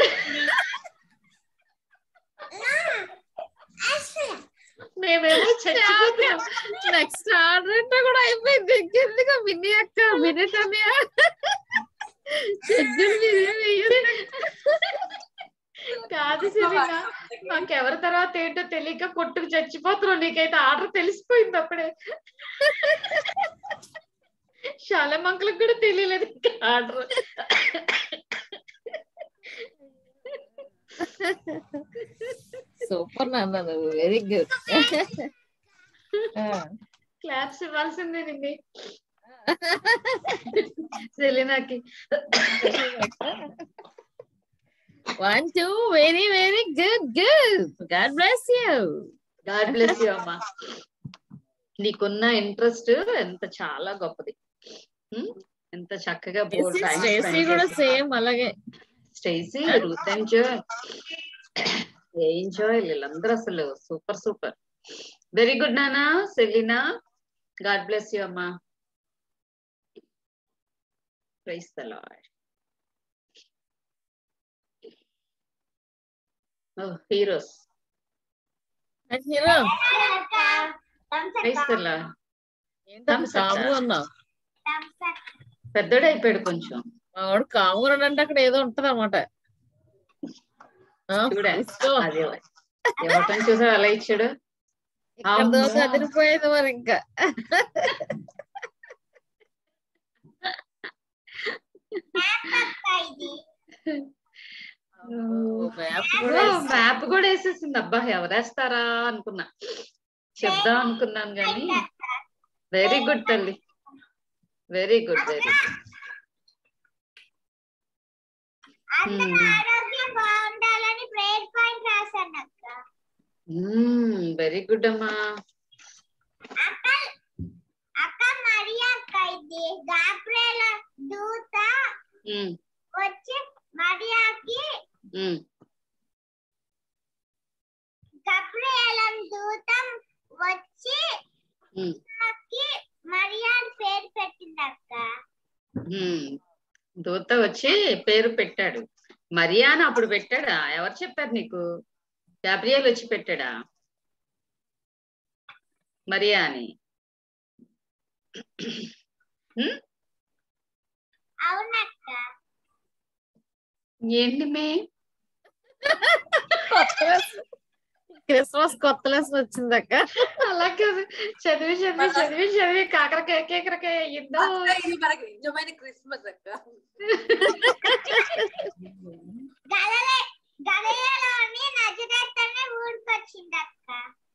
మేమేమో చచ్చిపోతున్నాం. నెక్స్ట్ ఆర్డర్ అంటే కూడా అయిపోయింది. దగ్గరగా విని అక్క, వినేటనే కాదు సెలీనా, మాకెవరి తర్వాత ఏంటో తెలియక కొట్టుకు చచ్చిపోతున్నావు. నీకైతే ఆర్డర్ తెలిసిపోయింది అప్పుడే. శాలమంకులకు కూడా తెలియలేదు ఆర్డర్. సూపర్ నాన్న, వెరీ గుడ్. క్లాప్స్ ఇవ్వాల్సిందే నిన్ను సెలీనాకి. 1 2 very very good good. God bless you. God bless you అమ్మా. నీకున్న ఇంట్రెస్ట్ ఎంత చాలా గొప్పది. ఎంత చక్కగా స్టేసీ కూడా సేమ్ అలాగే. స్టేసీ, రూత్ ఎంజాయ్ వీళ్ళందరూ అసలు సూపర్ సూపర్. వెరీ గుడ్ నానా. సెలీనా, గాడ్ బ్లెస్ యూ అమ్మా. Praise the Lord. Heroes. Hero praise the Lord. కాముగా ఉన్నావు. పెద్దోడు అయిపోయాడు కొంచెం. వాడు కాముగా అంటే అక్కడ ఏదో ఉంటది అన్నమాట. అది ఇవ్వటం చూసా అలా ఇచ్చాడు. అదిరిపోయేది మరి ఇంకా. మ్యాప్ కూడా వేసేసింది. అబ్బా ఎవరేస్తారా అనుకున్నా, చెప్దాం అనుకున్నాను కానీ. వెరీ గుడ్ తల్లి, very good very good. Very good అమ్మా. అక్క మరియా అక్క, ఇది గాబ్రియల్ దూత వచ్చి మరియాకి, గాబ్రియల్ దూతం వచ్చి మరియా పేరు పెట్టింది అక్క. దూత వచ్చి పేరు పెట్టాడు. మరియా అని అప్పుడు పెట్టాడా? ఎవరు చెప్పారు నీకు? గాబ్రియల్ వచ్చి పెట్టాడా మరియా అని? అవునక్క. ఏంటి మే క్రిస్మస్ కొత్త లెసన్ వచ్చింది అక్క. అలాగే చదివి చదివి చదివి చదివి కాకరకాయ కేకరకాయ అయ్యిందో. అక్క, ఇది మనకి నిజమైన క్రిస్మస్ అక్క. గలయలోని నజరేతనే ఊరికొచ్చింది అక్క.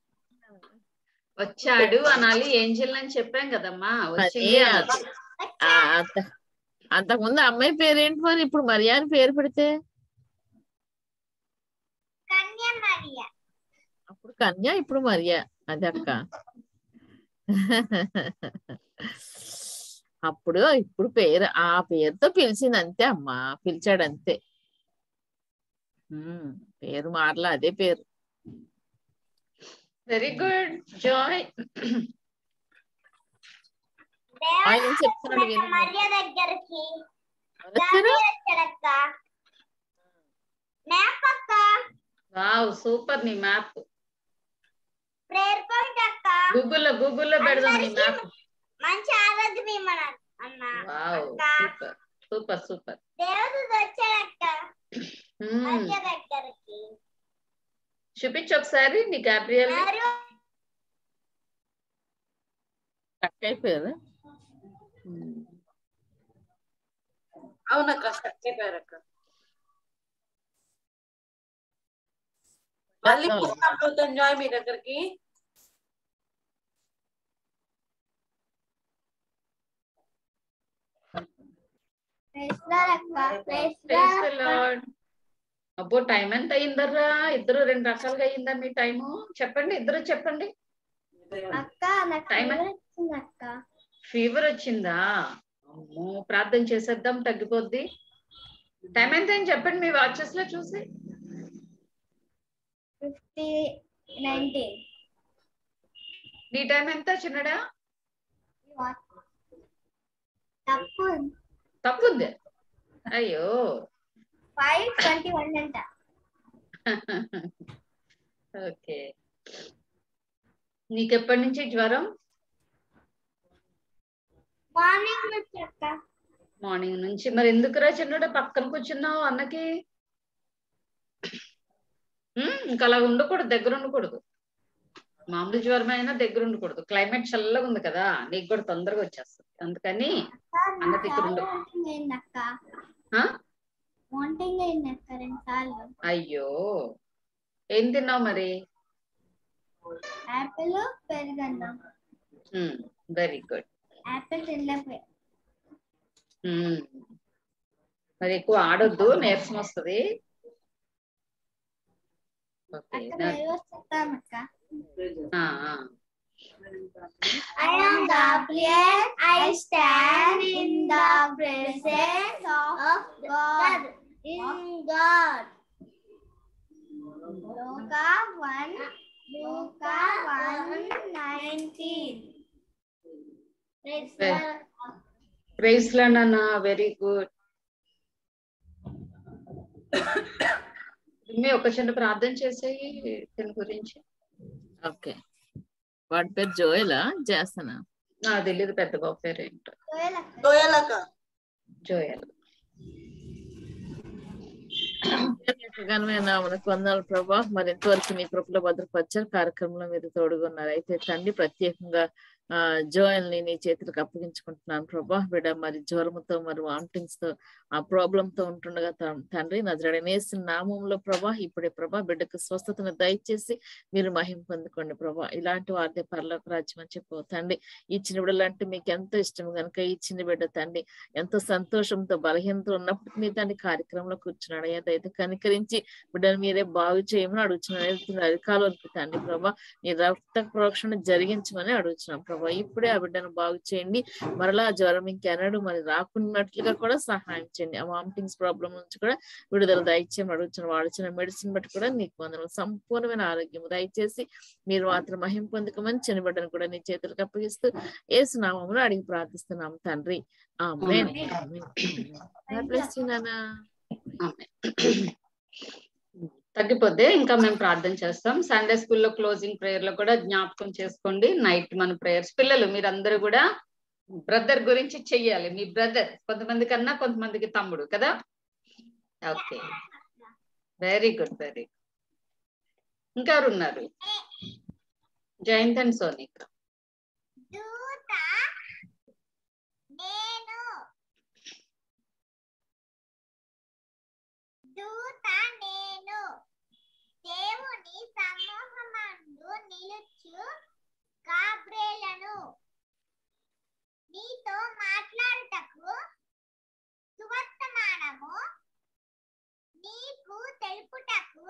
వచ్చాడు అనాలి, ఏంజెల్ అని చెప్పాం కదమ్మా, వచ్చింది అదే అనాలి. అంతకుముందు అమ్మాయి పేరేంటి మరి? ఇప్పుడు మరియా అని పేరు పెడితే కన్య మరియ. అప్పుడు కన్య, ఇప్పుడు మరియా. అది అక్క. అప్పుడు ఇప్పుడు పేరు ఆ పేరుతో పిలిచింది అంతే అమ్మా, పిలిచాడు అంతే. పేరు మారలా, అదే పేరు. Very good Joy. ఆయన ఏం చెప్తున్నాడు విను. మరియ దగ్గరికి వచ్చారు? వచ్చాడక్క. మ్యాప్ అక్క. Wow super. నీ మ్యాప్ ప్రేయర్ పాయింట్ అక్క. గూగుల్లో పెడదాం నీ మ్యాప్. మంచి ఆరోగ్యం ఇమ్మన అన్న. Wow super super super. దేవుడు వచ్చాడక్క మరియ దగ్గరికి. చూపించు ఒకసారి నీ గాబ్రియల్. స్టక్ అయిపోయారు. అవునక్క, స్టక్ అయిపోయారక్క. మళ్ళీ పుస్తకం జాయ్ మీ దగ్గరికి. అబ్బో టైం ఎంత అయిందర్రా? ఇద్దరు 2 రకాలుగా అయిందా మీ టైము? చెప్పండి, ఇద్దరు చెప్పండి. అక్క నాకు అక్క ఫీవర్ వచ్చిందా? అమ్మో, ప్రార్థన చేసేద్దాం, తగ్గిపోద్ది. టైం ఎంత అని చెప్పండి మీ వాచెస్ లో చూసి. 50:19. నీ టైం ఎంత చిన్నడా? తప్పుంది. అయ్యో 5:21 అంట. ఓకే. నీకెప్పటి నుంచి జ్వరం? మార్నింగ్ నుంచి అక్క. మార్నింగ్ నుంచి. మరి ఎందుకురా చిన్నడా పక్కన కూర్చున్నావు అన్నకి? ఇంకా అలా ఉండకూడదు, దగ్గర ఉండకూడదు. మామూలు జ్వరం అయినా దగ్గర ఉండకూడదు. క్లైమేట్ చల్లగా ఉంది కదా, నీకు కూడా తొందరగా వచ్చేస్తుంది. అందుకని అన్న దగ్గర అయ్యో ఏం తిన్నావు మరి? యాపిల్ పెరుగన్నం. Very good. యాపిల్ తినలేకపోయా. మరి ఎక్కువ ఆడొద్దు, నీరసం వస్తుంది. I am Gabriel. I stand in the presence of God. In God. Luka 1:19. Praise Lord నాన్న. Very good. మీ ఒక చిన్న ప్రార్థన చేసేయి దీని గురించి. ఓకే. వాడి పేరు జోయలా? చేస్తానా? నాకు తెలియదు పెద్ద బాబు పేరు ఏంటో. జోయల్. వందనాలు ప్రభా. మరి ఎంతవరకు నీ కృపలో భద్రపరిచారు. కార్యక్రమంలో మీరు తోడుగున్నారు. అయితే తండ్రి ప్రత్యేకంగా జోయల్ని నీ చేతులకు అప్పగించుకుంటున్నాను ప్రభా. బిడ్డ మరి జ్వరముతో మరి వామిటింగ్స్ తో ఆ ప్రాబ్లమ్ తో ఉంటుండగా తండ్రి నజరేయుడనేసు నామములో ప్రభా ఇప్పుడే ప్రభా బిడ్డకు స్వస్థతను దయచేసి మీరు మహిమ పొందుకోండి ప్రభా. ఇలాంటి వారిదే పరలోక రాజ్యం అని చెప్పు తండ్రి. ఈ చిన్న బిడ్డలు అంటే మీకు ఎంతో ఇష్టం కనుక ఈ చిన్న బిడ్డ తండ్రి ఎంతో సంతోషంతో బలహీనతో ఉన్నప్పుడు మీ తండ్రి కార్యక్రమంలో కూర్చున్నాడు. ఏదైతే కనికరించి బిడ్డను మీరే బాగు చేయమని అడుగుతున్నాను. అధికారులకు తండ్రి ప్రభా నీ రక్త ప్రోక్షణ జరిగించమని అడుగుతున్నాం ప్రభా. ఇప్పుడే ఆ బిడ్డను బాగు చేయండి. మరలా జ్వరం ఇంకెనడు మరి రాకున్నట్లుగా కూడా సహాయం చేయండి. ఆ వామిటింగ్స్ ప్రాబ్లం నుంచి కూడా విడుదల దయచేయమని అడుగుతున్నాం. వాడుచిన మెడిసిన్ బట్టి కూడా నీకు వందనాలు. సంపూర్ణమైన ఆరోగ్యం దయచేసి మీరు మాత్రం మహిమ పొందుకోమని చిన్న బిడ్డను కూడా నీ చేతులకు అప్పగిస్తూ యేసు నామములో అడిగి ప్రార్థిస్తున్నాం తండ్రి. ఆమేన్. తగ్గిపోతే ఇంకా మేము ప్రార్థన చేస్తాం. సండే స్కూల్లో క్లోజింగ్ ప్రేయర్ లో కూడా జ్ఞాపకం చేసుకోండి. నైట్ మన ప్రేయర్స్ పిల్లలు మీరందరూ కూడా బ్రదర్ గురించి చెయ్యాలి. మీ బ్రదర్ కొంతమంది కన్నా కొంతమందికి తమ్ముడు కదా. Okay, very good, very good. ఇంకెవరు ఉన్నారు? జయంత్ అండ్ సోనిక. దూత నేను దేవుని సమూహమందు నిలుచు గాబ్రియేలును నీతో మాట్లాడుటకు సువర్తమానము నీకు తెలుపుటకు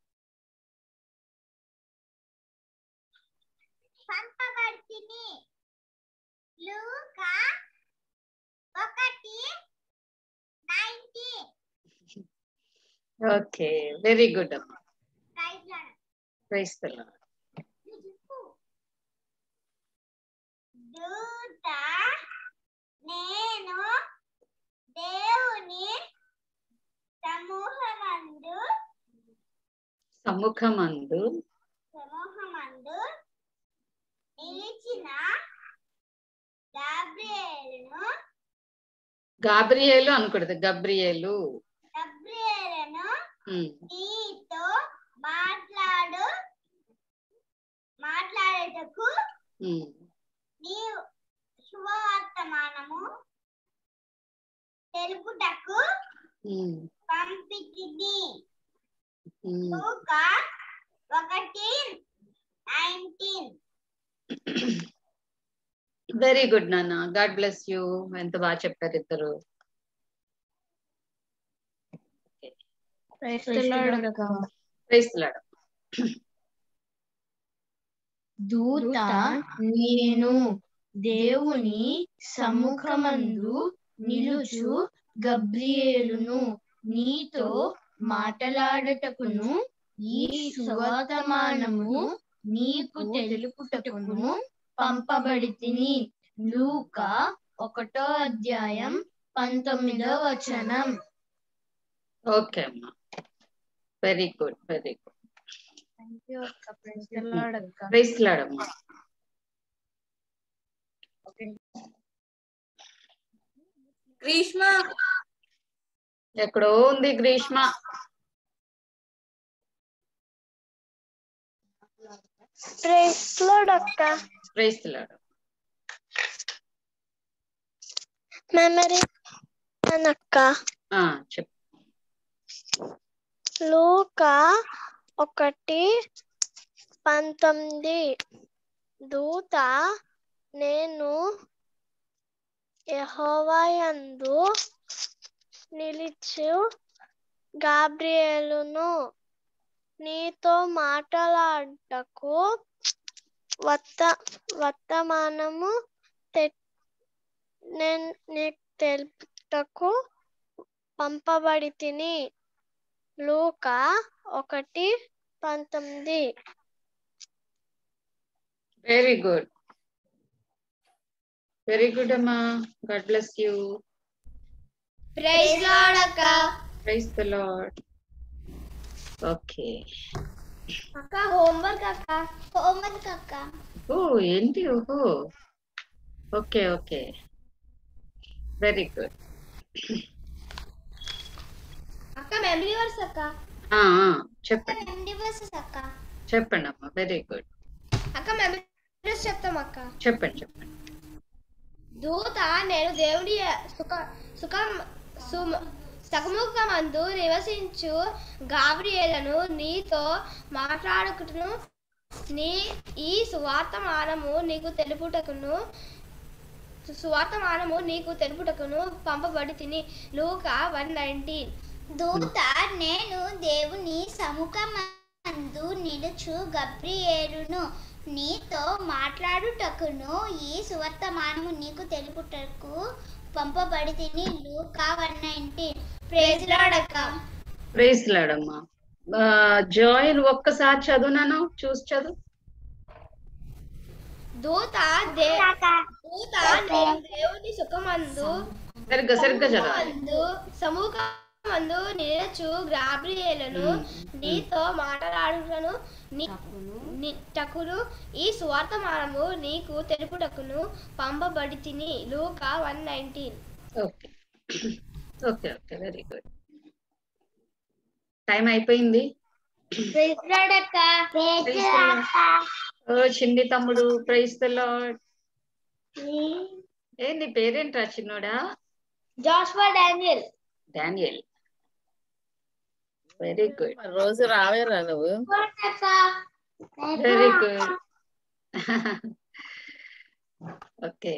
పంపబడితిని. లూకా 1:19. ఓకే, వెరీ గుడ్ అమ్మా. Praise Lord. Praise the Lord. దూత నేను దేవుని సమూహమందు నిలిచిన గాబ్రియేలు అనకూడదు, గబ్రియేలు. నీతో మాట్లాడేటకు నీ శుభవర్తమానము తెలుపుటకు పంపితిని. లూకా 1:19. వెరీ గుడ్ నాన్న, గాడ్ బ్లెస్ యూ. ఎంత బాగా చెప్పారు ఇద్దరు. ప్రైజ్ ది లార్డ్ అక్క. Praise the Lord. దూత నేను దేవుని సముఖమందు నిలుచు గబ్రియేలును నీతో మాట్లాడటకును ఈ సువర్తమానము నీకు తెలుపుటకును పంపబడితిని. లూకా 1:19. ఓకే అమ్మా, very good, very good. Praise the Lord అక్క. ప్రైజ్ ది లార్డ్ అమ్మా. గ్రీష్మ ఎక్కడో ఉంది గ్రీష్మ. ప్రైజ్ లార్డ్ అక్క. Praise the Lord. మెమరీ అనక్క. చెప్పు. లూకా 1:19. దూత నేను యెహోవా యందు నిలిచు గాబ్రియేలును నీతో మాట్లాడటకు వర్తమానము నీకు తెలుపుటకు పంపబడితిని. లూకా 1:19. వెరీ గుడ్, వెరీ గుడ్ అమ్మా. God bless you. Praise Lord అక్క. Praise the Lord. ఓకే అక్క హోంవర్క్ అక్క. ఓ ఏంటి? ఓహో, ఓకే ఓకే, వెరీ గుడ్. అక్క మెమరీ వర్స్ అక్క. చెప్పండి. మెమరీ వర్సెస్ అక్క. చెప్పండి అమ్మా, వెరీ గుడ్. అక్క మెమరీ వర్స్ చెప్తాం అక్క. చెప్పండి చెప్పండి. దూత నేను దేవుడి సముఖమందు నివసించు గాబ్రియేలును నీతో మాట్లాడుకును ఈ సువర్తమానము నీకు తెలుపుటకును పంపబడితిని. లూకా 1:19. దూత నేను దేవుని సముఖమందు నిలుచు గబ్రియేలును నీతో మాట్లాడుటకును ఈ సువర్తమానము నీకు తెలుపుటకు పంపబడితిని. లూకా 1:19. ప్రైజ్ లార్డ్ అక్క. ప్రైజ్ లార్డ్ అమ్మా. జాయ్ ఒక్కసారి చదువునాను, చూసి చదువు. దూత నేను దేవుని సుఖమందు సరిగ్గా చదవాలి. సముఖమందు నిలుచు గాబ్రియేలును నీతో మాట్లాడుటకును ఈ సువర్తమానము నీకు తెలుపుటకును పంపబడితిని. లూకా 1:19. Okay okay okay, very good. Time అయిపోయింది. ఓ చిన్ని తమ్ముడు, ప్రైజ్ ద లార్డ్. నీ పేరేంట్రా చిన్నోడా? Joshua Daniel. Daniel, very good, రోజు రావేరా నువ్వు? Very good. ఓకే,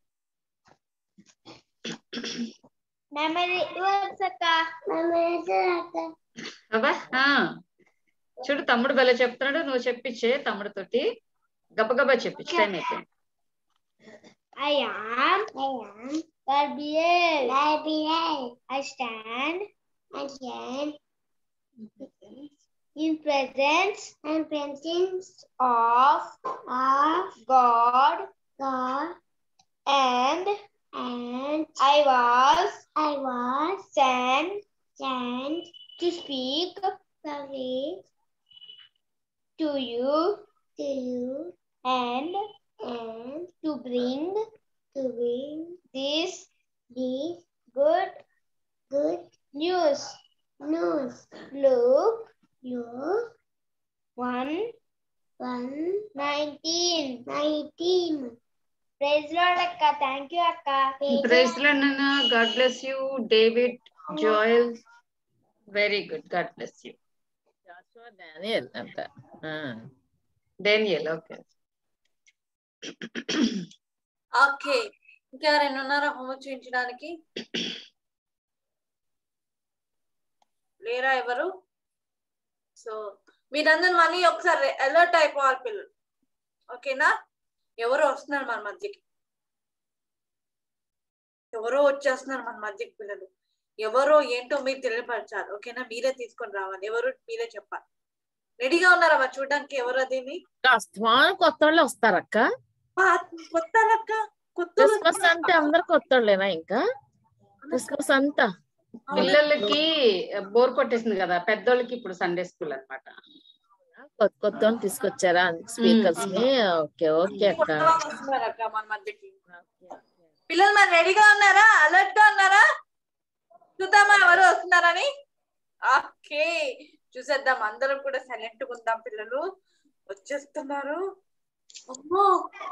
అబ్బా చూడు తమ్ముడు భలే చెప్తున్నాడు. నువ్వు చెప్పించే తమ్ముడితోటి గబగబా చెప్పించు, టైం అయిపోయింది. I am Gabriel. I stand in presence of God, and I was sent to speak to you and to bring this good news. Luke 1:19. Praise Lord akka. Thank you akka. Praise Lord నాన్న. God bless you. David Joel, very good, God bless you. Joshua Daniel అంట. Daniel, okay. Okay, ఇంకెవరైనా ఉన్నారా homework చేయించడానికి? లేరా ఎవరు? So మీరందరూ మళ్ళీ ఒకసారి అలర్ట్ అయిపోవాలి పిల్లలు, ఓకేనా? ఎవరో వస్తున్నారు మన మధ్యకి, ఎవరో వచ్చేస్తున్నారు మన మధ్యకి పిల్లలు. ఎవరో ఏంటో మీరు తెలియపరచాలి, ఓకేనా? మీరే తీసుకొని రావాలి, ఎవరు మీరే చెప్పాలి. రెడీగా ఉన్నారా మరి చూడడానికి ఎవరు అదేమి? కొత్త వాళ్ళు వస్తారక్క. కొత్త క్రిస్మస్ అంటే అందరు కొత్త వాళ్ళేనా? ఇంకా క్రిస్మస్ అంతా పిల్లలకి బోర్ కొట్టేసింది కదా, పెద్దోళ్ళకి ఇప్పుడు సండే స్కూల్ అన్నమాట. కొత్త వాళ్ళు తీసుకొచ్చారా స్పీకర్స్ ని? ఓకే ఓకే అక్క. మన మధ్యకి పిల్లలు మరి రెడీగా ఉన్నారా? అలర్ట్ గా ఉన్నారా? చూద్దామా ఎవరు వస్తున్నారని. ఓకే, చూసేద్దాం. అందరం కూడా సైలెంట్ గా ఉందాం. పిల్లలు వచ్చేస్తున్నారు. అమ్మో,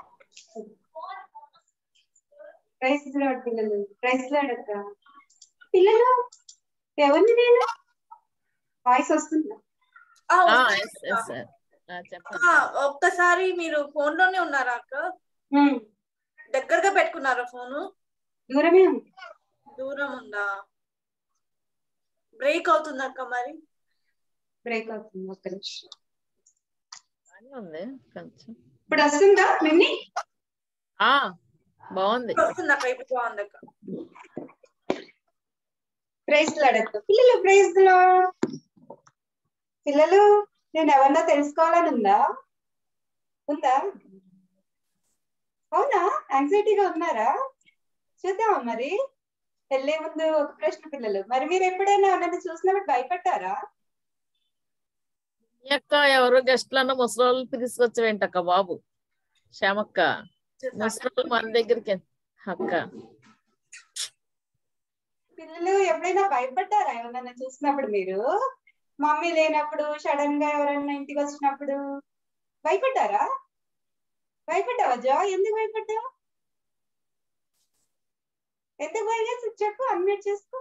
ప్రైజ్ లార్డ్ పిల్లలు. ప్రైజ్ లార్డ్ అక్క. పిల్లలు ఎవరిని నేను వాయిస్ వస్తుందా? ఒక్కసారి మీరు ఫోన్ లోనే ఉన్నారా అక్క? దగ్గరగా పెట్టుకున్నారా ఫోను? దూరమే ఉంది. దూరం ఉందా? బ్రేక్ అవుతుంది అక్క. మరి బ్రేక్ అవుతుంది, ఒక్క నిమిషం. ఉంది కొంచెం. ఇప్పుడు వస్తుందా మిన్ని? బాగుంది, వస్తుంది అక్క. ఇప్పుడు బాగుంది అక్క. ప్రైజ్ లార్డ్ అక్క. పిల్లలు ప్రైజ్ లార్డ్. పిల్లలు నేను ఎవరన్నా తెలుసుకోవాలని ఉందా? అవునా? యాంగ్జైటీగా ఉన్నారా? చూద్దామా మరి. వెళ్ళే ముందు ఒక ప్రశ్న పిల్లలు, మరి మీరు ఎప్పుడైనా నన్ను చూసినప్పుడు భయపడ్డారా? అక్క ఎవరో గెస్ట్లన్నా ముసలోళ్ళు తీసుకొచ్చావేంటక్క బాబు? శ్యామక్క, ముసలోళ్ళు మన దగ్గరికి అక్క. పిల్లలు ఎప్పుడైనా భయపడ్డారా ఎవరన్నా చూసినప్పుడు? మీరు మమ్మీ లేనప్పుడు సడన్ గా ఎవరైనా ఇంటికి వచ్చినప్పుడు భయపడ్డారా? భయపడ్డావా జో? ఎందుకు భయపడ్డావు? ఎందుకు భయపడ్డా చెప్పు, అన్మ్యూట్ చేసుకో.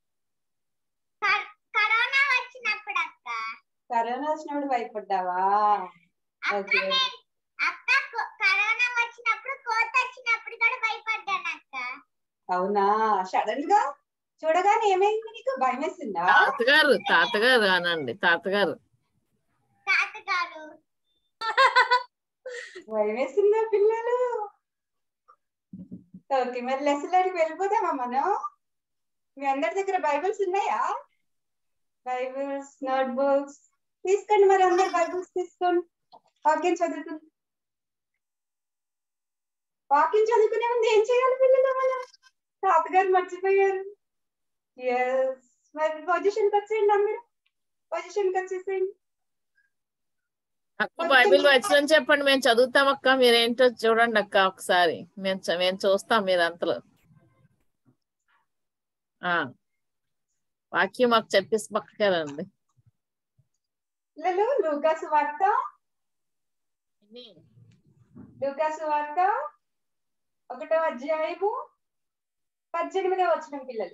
కరోనా వచ్చినప్పుడు అక్క. కరోనా వచ్చినప్పుడు భయపడ్డావా? ఓకే. అక్క కరోనా వచ్చినప్పుడు కోత వచ్చినప్పుడు కూడా భయపడ్డాను అక్క. అవునా? సడన్ గా చూడగానే ఏమైంది నీకు? భయం వేసిందా? తాతగారు అనండి. తాతగారు భయం వేసిందా పిల్లలు? ఓకే, మరి లెసన్లోకి వెళ్ళిపోదామా మనం? మీ అందరి దగ్గర బైబిల్స్ ఉన్నాయా? బైబిల్స్, నోట్ బుక్స్ తీసుకోండి. మరి అందరు బైబిల్స్ తీసుకోండి. వాక్యం చదువుకుని ముందు ఏం చేయాలి పిల్లలు? మనం తాతగారు మర్చిపోయారు. మరి పొజిషన్కి వచ్చేయండి. అందరూ పొజిషన్కి వచ్చేసేయండి. అక్క బైబిల్ వచ్చిన చెప్పండి, మేము చదువుతాం అక్క. మీరేంటో చూడండి అక్క ఒకసారి. మేము చూస్తాం మీరు అంతలో. వాక్యం మాకు చెప్పేసి పక్కకెళ్ళండి. పిల్లలు లూకాసు వార్త 1వ అధ్యాయము 18వ వచనం పిల్లలు.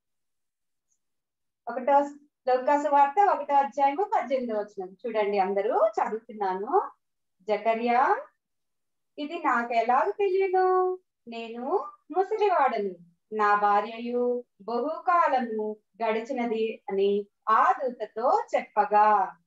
లూకాసు వార్త 1వ అధ్యాయము 18వ వచనం చూడండి అందరూ. చదువుతున్నాను. జకర్యా, ఇది నాకు ఎలాగ తెలియను, నేను ముసలివాడను, నా భార్యయు బహుకాలము గడిచినది అని ఆ దూతతో చెప్పగా.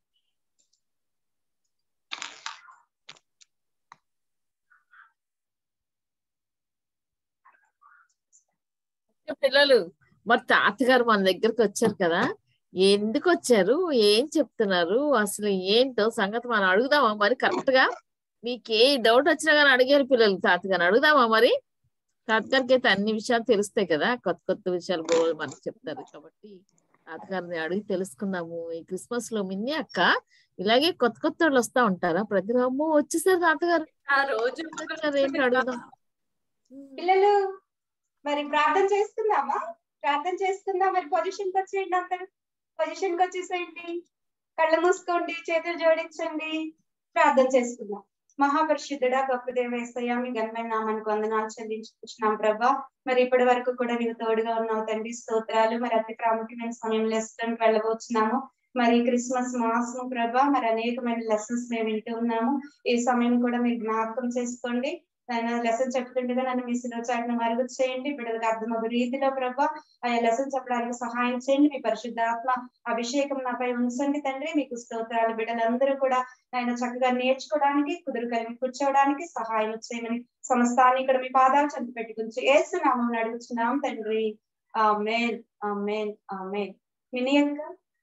పిల్లలు మరి తాతగారు మన దగ్గరకు వచ్చారు కదా, ఎందుకు వచ్చారు, ఏం చెప్తున్నారు, అసలు ఏంటో సంగతి మనం అడుగుదామా మరి? కరెక్ట్ గా మీకు ఏ డౌట్ వచ్చినా కానీ అడిగారు పిల్లలు, తాతగారు అడుగుదామా మరి? తాతగారికి అయితే అన్ని విషయాలు తెలుస్తాయి కదా, కొత్త కొత్త విషయాలు మనకు చెప్తారు కాబట్టి తాతగారిని అడిగి తెలుసుకుందాము. ఈ క్రిస్మస్ లో మిన్ని అక్క ఇలాగే కొత్త కొత్త వాళ్ళు వస్తా ఉంటారా? ప్రతి అమ్మో వచ్చేసారు తాతగారు, ఆ రోజు ఏంటి అడుగుదాం. పిల్లలు మరి ప్రార్థన చేసుకుందామా? ప్రార్థన చేసుకుందాం. మరి పొజిషన్కి వచ్చేయండి, అందరూ పొజిషన్కి వచ్చేసేయండి, కళ్ళు మూసుకోండి, చేతులు జోడించండి, ప్రార్థన చేసుకుందాం. మహాపరిశుద్ధుడా గొప్ప దేవేశయ్య, మీ ఘనమైన నామానికి వందనాలు చెల్లించుకుంటున్నాం ప్రభా. మరి ఇప్పటి వరకు కూడా నీవు తోడుగా ఉన్నావు తండ్రి, స్తోత్రాలు. మరి అతి ప్రాముఖ్యమైన సమయంలో లెసన్ వెళ్ళబోతున్నాము. మరి క్రిస్మస్ మాసం ప్రభా, మరి అనేకమైన లెసన్స్ మేము వింటూ ఉన్నాము. ఈ సమయం కూడా మీరు జ్ఞాపకం చేసుకోండి. లెసన్ చెప్తుండగా నన్ను మీ శిరోచాటను మరుగు చేయండి, బిడ్డలకు అర్థమగు రీతిలో ప్రభా ఆ లెసన్ చెప్పడానికి సహాయం చేయండి. మీ పరిశుద్ధాత్మ అభిషేకం నాపై ఉంచండి తండ్రి. మీకు స్తోత్రాలు. బిడ్డలందరూ కూడా ఆయన చక్కగా నేర్చుకోవడానికి, కుదురు కలిగి కూర్చోవడానికి సహాయం చేయమని సమస్తాన్ని ఇక్కడ మీ పాదాలు చెంత పెట్టుకుని యేసు నామమున అడుగుచున్నాం తండ్రి. ఆమేన్, ఆమేన్, ఆమేన్. వినియంక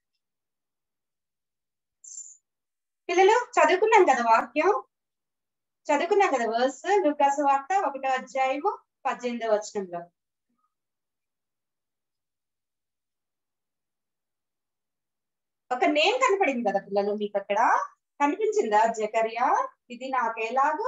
పిల్లలు చదువుకున్నాం కదా, వాక్యం చదువుకున్నాం కదా, వర్స్ లూకాసు వార్త 1వ అధ్యాయము 18వ వచనంలో. ఒక నేమ్ కనపడింది కదా పిల్లలు, మీకు అక్కడ కనిపించిందా? జకర్యా, ఇది నాకేలాగో.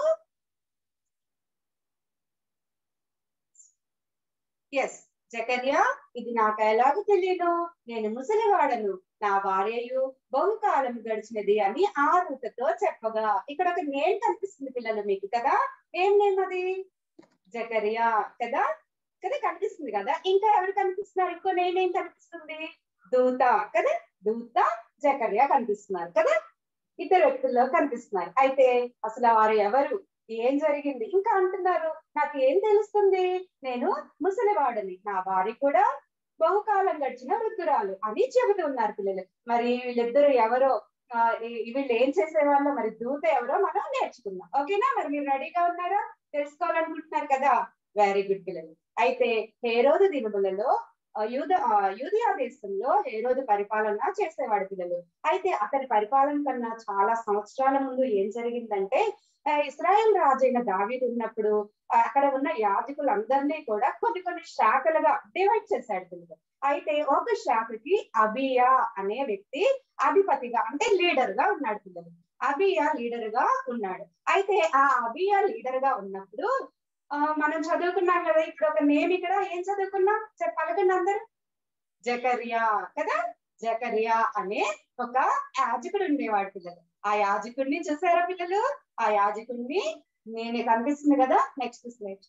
ఎస్, జకర్యా, ఇది నాకేలాగో తెలియను, నేను ముసలివాడను, నా భార్యయు బహుకాలం గడిచినది అని ఆ దూతతో చెప్పగా. ఇక్కడ ఒక నేమ్ కనిపిస్తుంది పిల్లలు మీకు కదా, ఏం నేమ్ అది? జకర్యా కదా, కదా కనిపిస్తుంది కదా. ఇంకా ఎవరు కనిపిస్తున్నారు? ఇంకో నేమ్ ఏం కనిపిస్తుంది? దూత కదా, దూత జకర్యా కనిపిస్తున్నారు కదా, ఇద్దరు వ్యక్తుల్లో కనిపిస్తున్నారు. అయితే అసలు వారు ఎవరు, ఏం జరిగింది ఇంకా అంటున్నారు. నాకు ఏం తెలుస్తుంది, నేను ముసలివాడని, నా భార్య కూడా బహుకాలం గడిచిన వృద్ధురాలు అని చెబుతున్నారు పిల్లలు. మరి వీళ్ళిద్దరు ఎవరో, వీళ్ళు ఏం చేసేవాళ్ళో, మరి దూత ఎవరో మనం నేర్చుకుందాం. ఓకేనా? మరి మీరు రెడీగా ఉన్నారా? తెలుసుకోవాలనుకుంటున్నారు కదా? వెరీ గుడ్ పిల్లలు. అయితే హేరోదు దినములలో యూదయా దేశంలో హేరోదు పరిపాలన చేసేవాడు పిల్లలు. అయితే అతని పరిపాలన కన్నా చాలా సంవత్సరాల ముందు ఏం జరిగిందంటే, ఇశ్రాయేల్ రాజైన దావీదు ఉన్నప్పుడు అక్కడ ఉన్న యాజకులందరినీ కూడా కొన్ని కొన్ని శాఖలుగా డివైడ్ చేశాడు పిల్లలు. అయితే ఒక శాఖకి అబియా అనే వ్యక్తి అధిపతిగా, అంటే లీడర్ గా ఉన్నాడు పిల్లలు. అబియా లీడర్ గా ఉన్నాడు. అయితే ఆ అబియా లీడర్ గా ఉన్నప్పుడు మనం చదువుకున్నాం కదా, ఇప్పుడు ఒక నేమ్ ఇక్కడ ఏం చదువుకున్నాం చెప్పగలండి అందరూ? జకర్యా కదా. జకర్యా అనే ఒక యాజకుడు ఉండేవాడు పిల్లలు. ఆ యాజకుడిని చూసారా పిల్లలు? ఆ యాజకుడిని నేనే కనిపిస్తుంది కదా, నెక్స్ట్ స్లైడ్.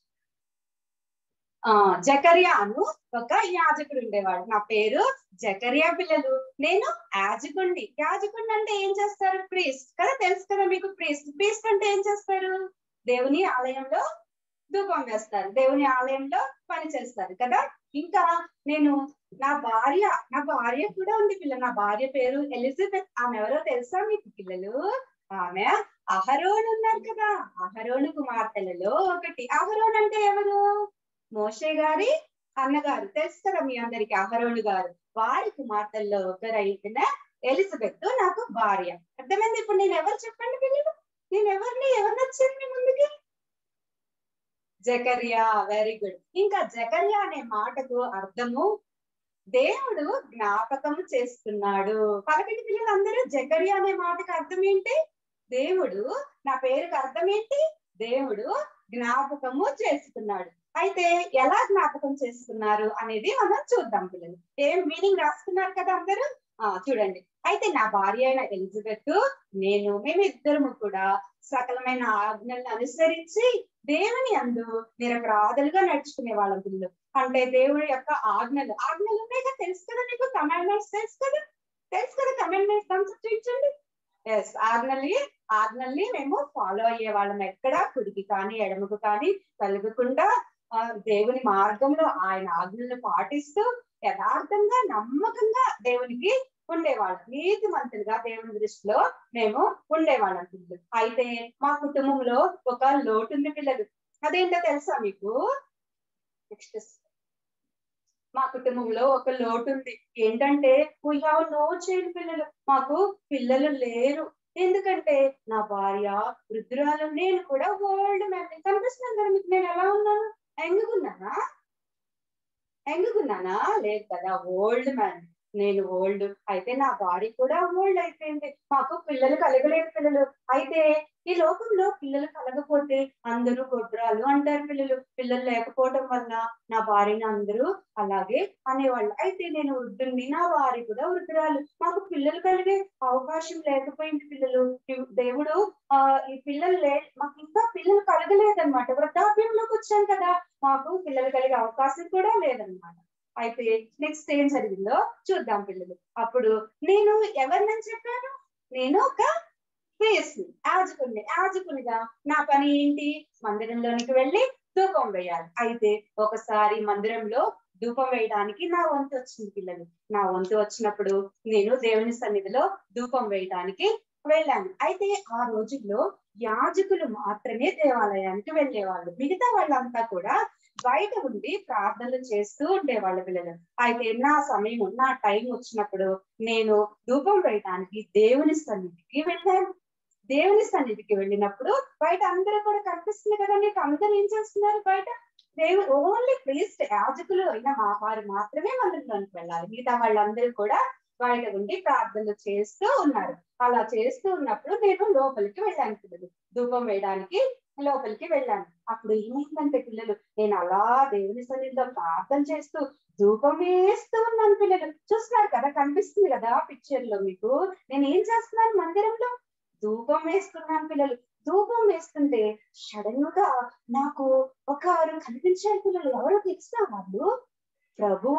జకర్యా అను ఒక యాజకుడు ఉండేవాడు. నా పేరు జకర్యా పిల్లలు, నేను యాజకుడిని. యాజకుడిని అంటే ఏం చేస్తారు? ప్రీస్ట్ కదా, తెలుసు కదా మీకు. ప్రీస్ట్ అంటే ఏం చేస్తారు? దేవుని ఆలయంలో ధూపం వేస్తారు, దేవుని ఆలయంలో పని చేస్తారు కదా. ఇంకా నేను నా భార్య కూడా ఉంది పిల్లలు. నా భార్య పేరు ఎలిజబెత్. ఆమె ఎవరో తెలుసా మీకు పిల్లలు? ఆమె అహరోను ఉన్నారు కదా, అహరోను కుమార్తెలలో ఒకటి. అహరోన్ అంటే ఎవరు? మోషే గారి అన్నగారు, తెలుసు కదా మీ అందరికి, అహరోను గారు. వారి కుమార్తెల్లో ఒకరైన ఎలిజబెత్ నాకు భార్య. అర్థమైంది? ఇప్పుడు నేను ఎవరు చెప్పండి పిల్లలు? నేను ఎవరు వచ్చారు మీ ముందుకి? జకర్యా. Very good. ఇంకా జకర్యా అనే మాటకు అర్థము దేవుడు జ్ఞాపకము చేస్తున్నాడు. పలకండి పిల్లలు అందరూ, జకర్యా అనే మాటకు అర్థం ఏంటి? దేవుడు. నా పేరుకి అర్థం ఏంటి? దేవుడు జ్ఞాపకము చేసుకున్నాడు. అయితే ఎలా జ్ఞాపకం చేసుకున్నారు అనేది మనం చూద్దాం పిల్లలు. ఏం మీనింగ్ రాసుకున్నారు కదా అందరూ? చూడండి, అయితే నా భార్య అయిన ఎలిజబెత్ మేమిద్దరము కూడా సకలమైన ఆజ్ఞలను అనుసరించి దేవుని అందు నిరపరాధులుగా నడుచుకునే వాళ్ళం పిల్లలు. అంటే దేవుడి యొక్క ఆజ్ఞలు ఉన్నాయి కదా, తెలుసు కదా నీకు, కమాండ్మెంట్స్ తెలుసు కదా కమాండ్మెంట్స్ కాన్సెప్ట్ చూపించండి. ఎస్, ఆజ్ఞల్ని మేము ఫాలో అయ్యే వాళ్ళం. ఎక్కడ కుడికి కానీ ఎడమకు కానీ కలగకుండా దేవుని మార్గంలో ఆయన ఆజ్ఞలను పాటిస్తూ యథార్థంగా నమ్మకంగా దేవునికి ఉండేవాళ్ళం. నీతిమంతులుగా దేవుని దృష్టిలో మేము ఉండేవాళ్ళం పిల్లలు. అయితే మా కుటుంబంలో ఒక లోటు ఉంది పిల్లలు. అదేంటో తెలుసా మీకు? నెక్స్ట్, మా కుటుంబంలో ఒక లోటు ఉంది. ఏంటంటే వీ హావ్ నో చైల్డ్ పిల్లలు. మాకు పిల్లలు లేరు. ఎందుకంటే నా భార్య వృద్ధురాలు, నేను కూడా ఓల్డ్ మ్యాన్. కనిపిస్తున్నాను కదా మీకు నేను ఎలా ఉన్నాను? ఎంగుకున్నానా? లేదు కదా, ఓల్డ్ మ్యాన్. నేను ఓల్డ్. అయితే నా భార్య కూడా ఓల్డ్ అయిపోయింది. మాకు పిల్లలు కలగలేదు పిల్లలు. అయితే ఈ లోకంలో పిల్లలు కలగపోతే అందరూ గొడ్రాలు అంటారు పిల్లలు. పిల్లలు లేకపోవడం వల్ల నా భార్యని అందరూ అలాగే అనేవాళ్ళు. అయితే నేను వృద్ధుని, నా భార్య కూడా వృద్ధురాలు. మాకు పిల్లలు కలిగే అవకాశం లేకపోయింది పిల్లలు. దేవుడు ఈ పిల్లలు మాకు ఇంకా పిల్లలు కలగలేదన్నమాట. వృద్ధాప్యంలోకి వచ్చాం కదా, మాకు పిల్లలు కలిగే అవకాశం కూడా లేదన్నమాట. అయితే నెక్స్ట్ ఏం జరిగిందో చూద్దాం పిల్లలు. అప్పుడు నేను ఎవరినని చెప్పాను? నేను ఒక యాజకునిగా నా పని ఏంటి? మందిరంలోనికి వెళ్ళి ధూపం వేయాలి. అయితే ఒకసారి మందిరంలో ధూపం వేయడానికి నా వంతు వచ్చింది పిల్లలు. నా వంతు వచ్చినప్పుడు నేను దేవుని సన్నిధిలో ధూపం వేయడానికి వెళ్ళాను. అయితే ఆ రోజుల్లో యాజకులు మాత్రమే దేవాలయానికి వెళ్ళేవాళ్ళు. మిగతా వాళ్ళంతా కూడా బయట ఉండి ప్రార్థనలు చేస్తూ ఉండేవాళ్ళ పిల్లలు. అయితే నా సమయం, నా టైం వచ్చినప్పుడు నేను ధూపం వేయడానికి దేవుని సన్నిధికి వెళ్ళాను. దేవుని సన్నిధికి వెళ్ళినప్పుడు బయట అందరూ కూడా కనిపిస్తుంది కదా మీకు, అందరూ ఏం చేస్తున్నారు బయట? దేవుడు ఓన్లీ ప్రీస్ట్, యాజకులు అయిన వారు మాత్రమే మందిరంలోనికి వెళ్ళాలి. మిగతా వాళ్ళందరూ కూడా బయట ఉండి ప్రార్థనలు చేస్తూ ఉన్నారు. అలా చేస్తూ ఉన్నప్పుడు నేను లోపలికి వెళ్ళాను పిల్లలు. ధూపం వేయడానికి లోపలికి వెళ్ళాను. అప్పుడు ఏమైందంటే పిల్లలు, నేను అలా దేవుని సన్నిధిలో ప్రార్థన చేస్తూ ధూపం వేస్తూ ఉన్నాను పిల్లలు. చూస్తున్నారు కదా, కనిపిస్తుంది కదా పిక్చర్ లో మీకు. నేను ఏం చేస్తున్నాను? మందిరంలో ధూపం వేస్తున్నాను పిల్లలు. ధూపం వేస్తుంటే సడన్ గా నాకు ఒకరు కనిపించారు పిల్లలు. ఎవరో తెలుసా వాళ్ళు? ప్రభు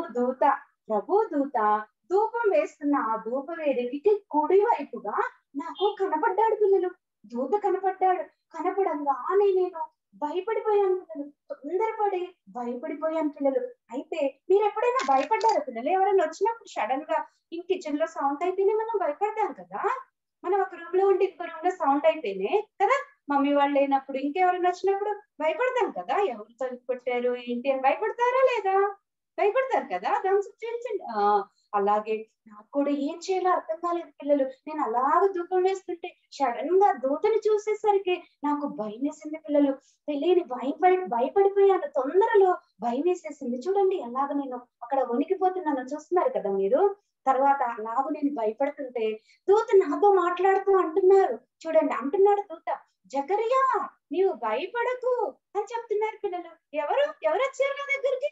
దూత ధూపం వేస్తున్న ఆ ధూప వేదికకి కుడి వైపుగా నాకు కనపడ్డాడు పిల్లలు. దూత కనపడంగానే నేను భయపడిపోయాను పిల్లలు. తొందరపడి భయపడిపోయాను పిల్లలు. అయితే మీరు ఎప్పుడైనా భయపడ్డారా పిల్లలు? ఎవరైనా వచ్చినప్పుడు సడన్ గా కిచెన్ లో సౌండ్ అయితేనే మనం భయపడతాం కదా. మనం ఒక రూమ్ లో ఉంటే ఇంకో రూమ్ లో సౌండ్ అయితేనే కదా, మమ్మీ వాళ్ళు లేనప్పుడు ఇంకెవరైనా వచ్చినప్పుడు భయపడతాం కదా. ఎవరు తలుపు కొట్టారు ఏంటి అని భయపడతారా లేదా? భయపడతారు కదా. దాని చూపించండి. అలాగే నాకు కూడా ఏం చేయాలో అర్థం కాలేదు పిల్లలు. నేను అలాగ ధూపం వేస్తుంటే సడన్ గా దూతని చూసేసరికి నాకు భయం వేసింది పిల్లలు. తెలియని భయపడిపోయాను. తొందరలో భయం వేసేసింది. చూడండి ఎలాగ నేను అక్కడ వణికిపోతున్నాను. చూస్తున్నారు కదా మీరు. తర్వాత అలాగూ నేను భయపడుతుంటే దూత నాతో మాట్లాడుతూ అంటున్నాడు దూత, జకరియా నీవు భయపడకు అని చెప్తున్నారు పిల్లలు. ఎవరు వచ్చారు నా దగ్గరికి?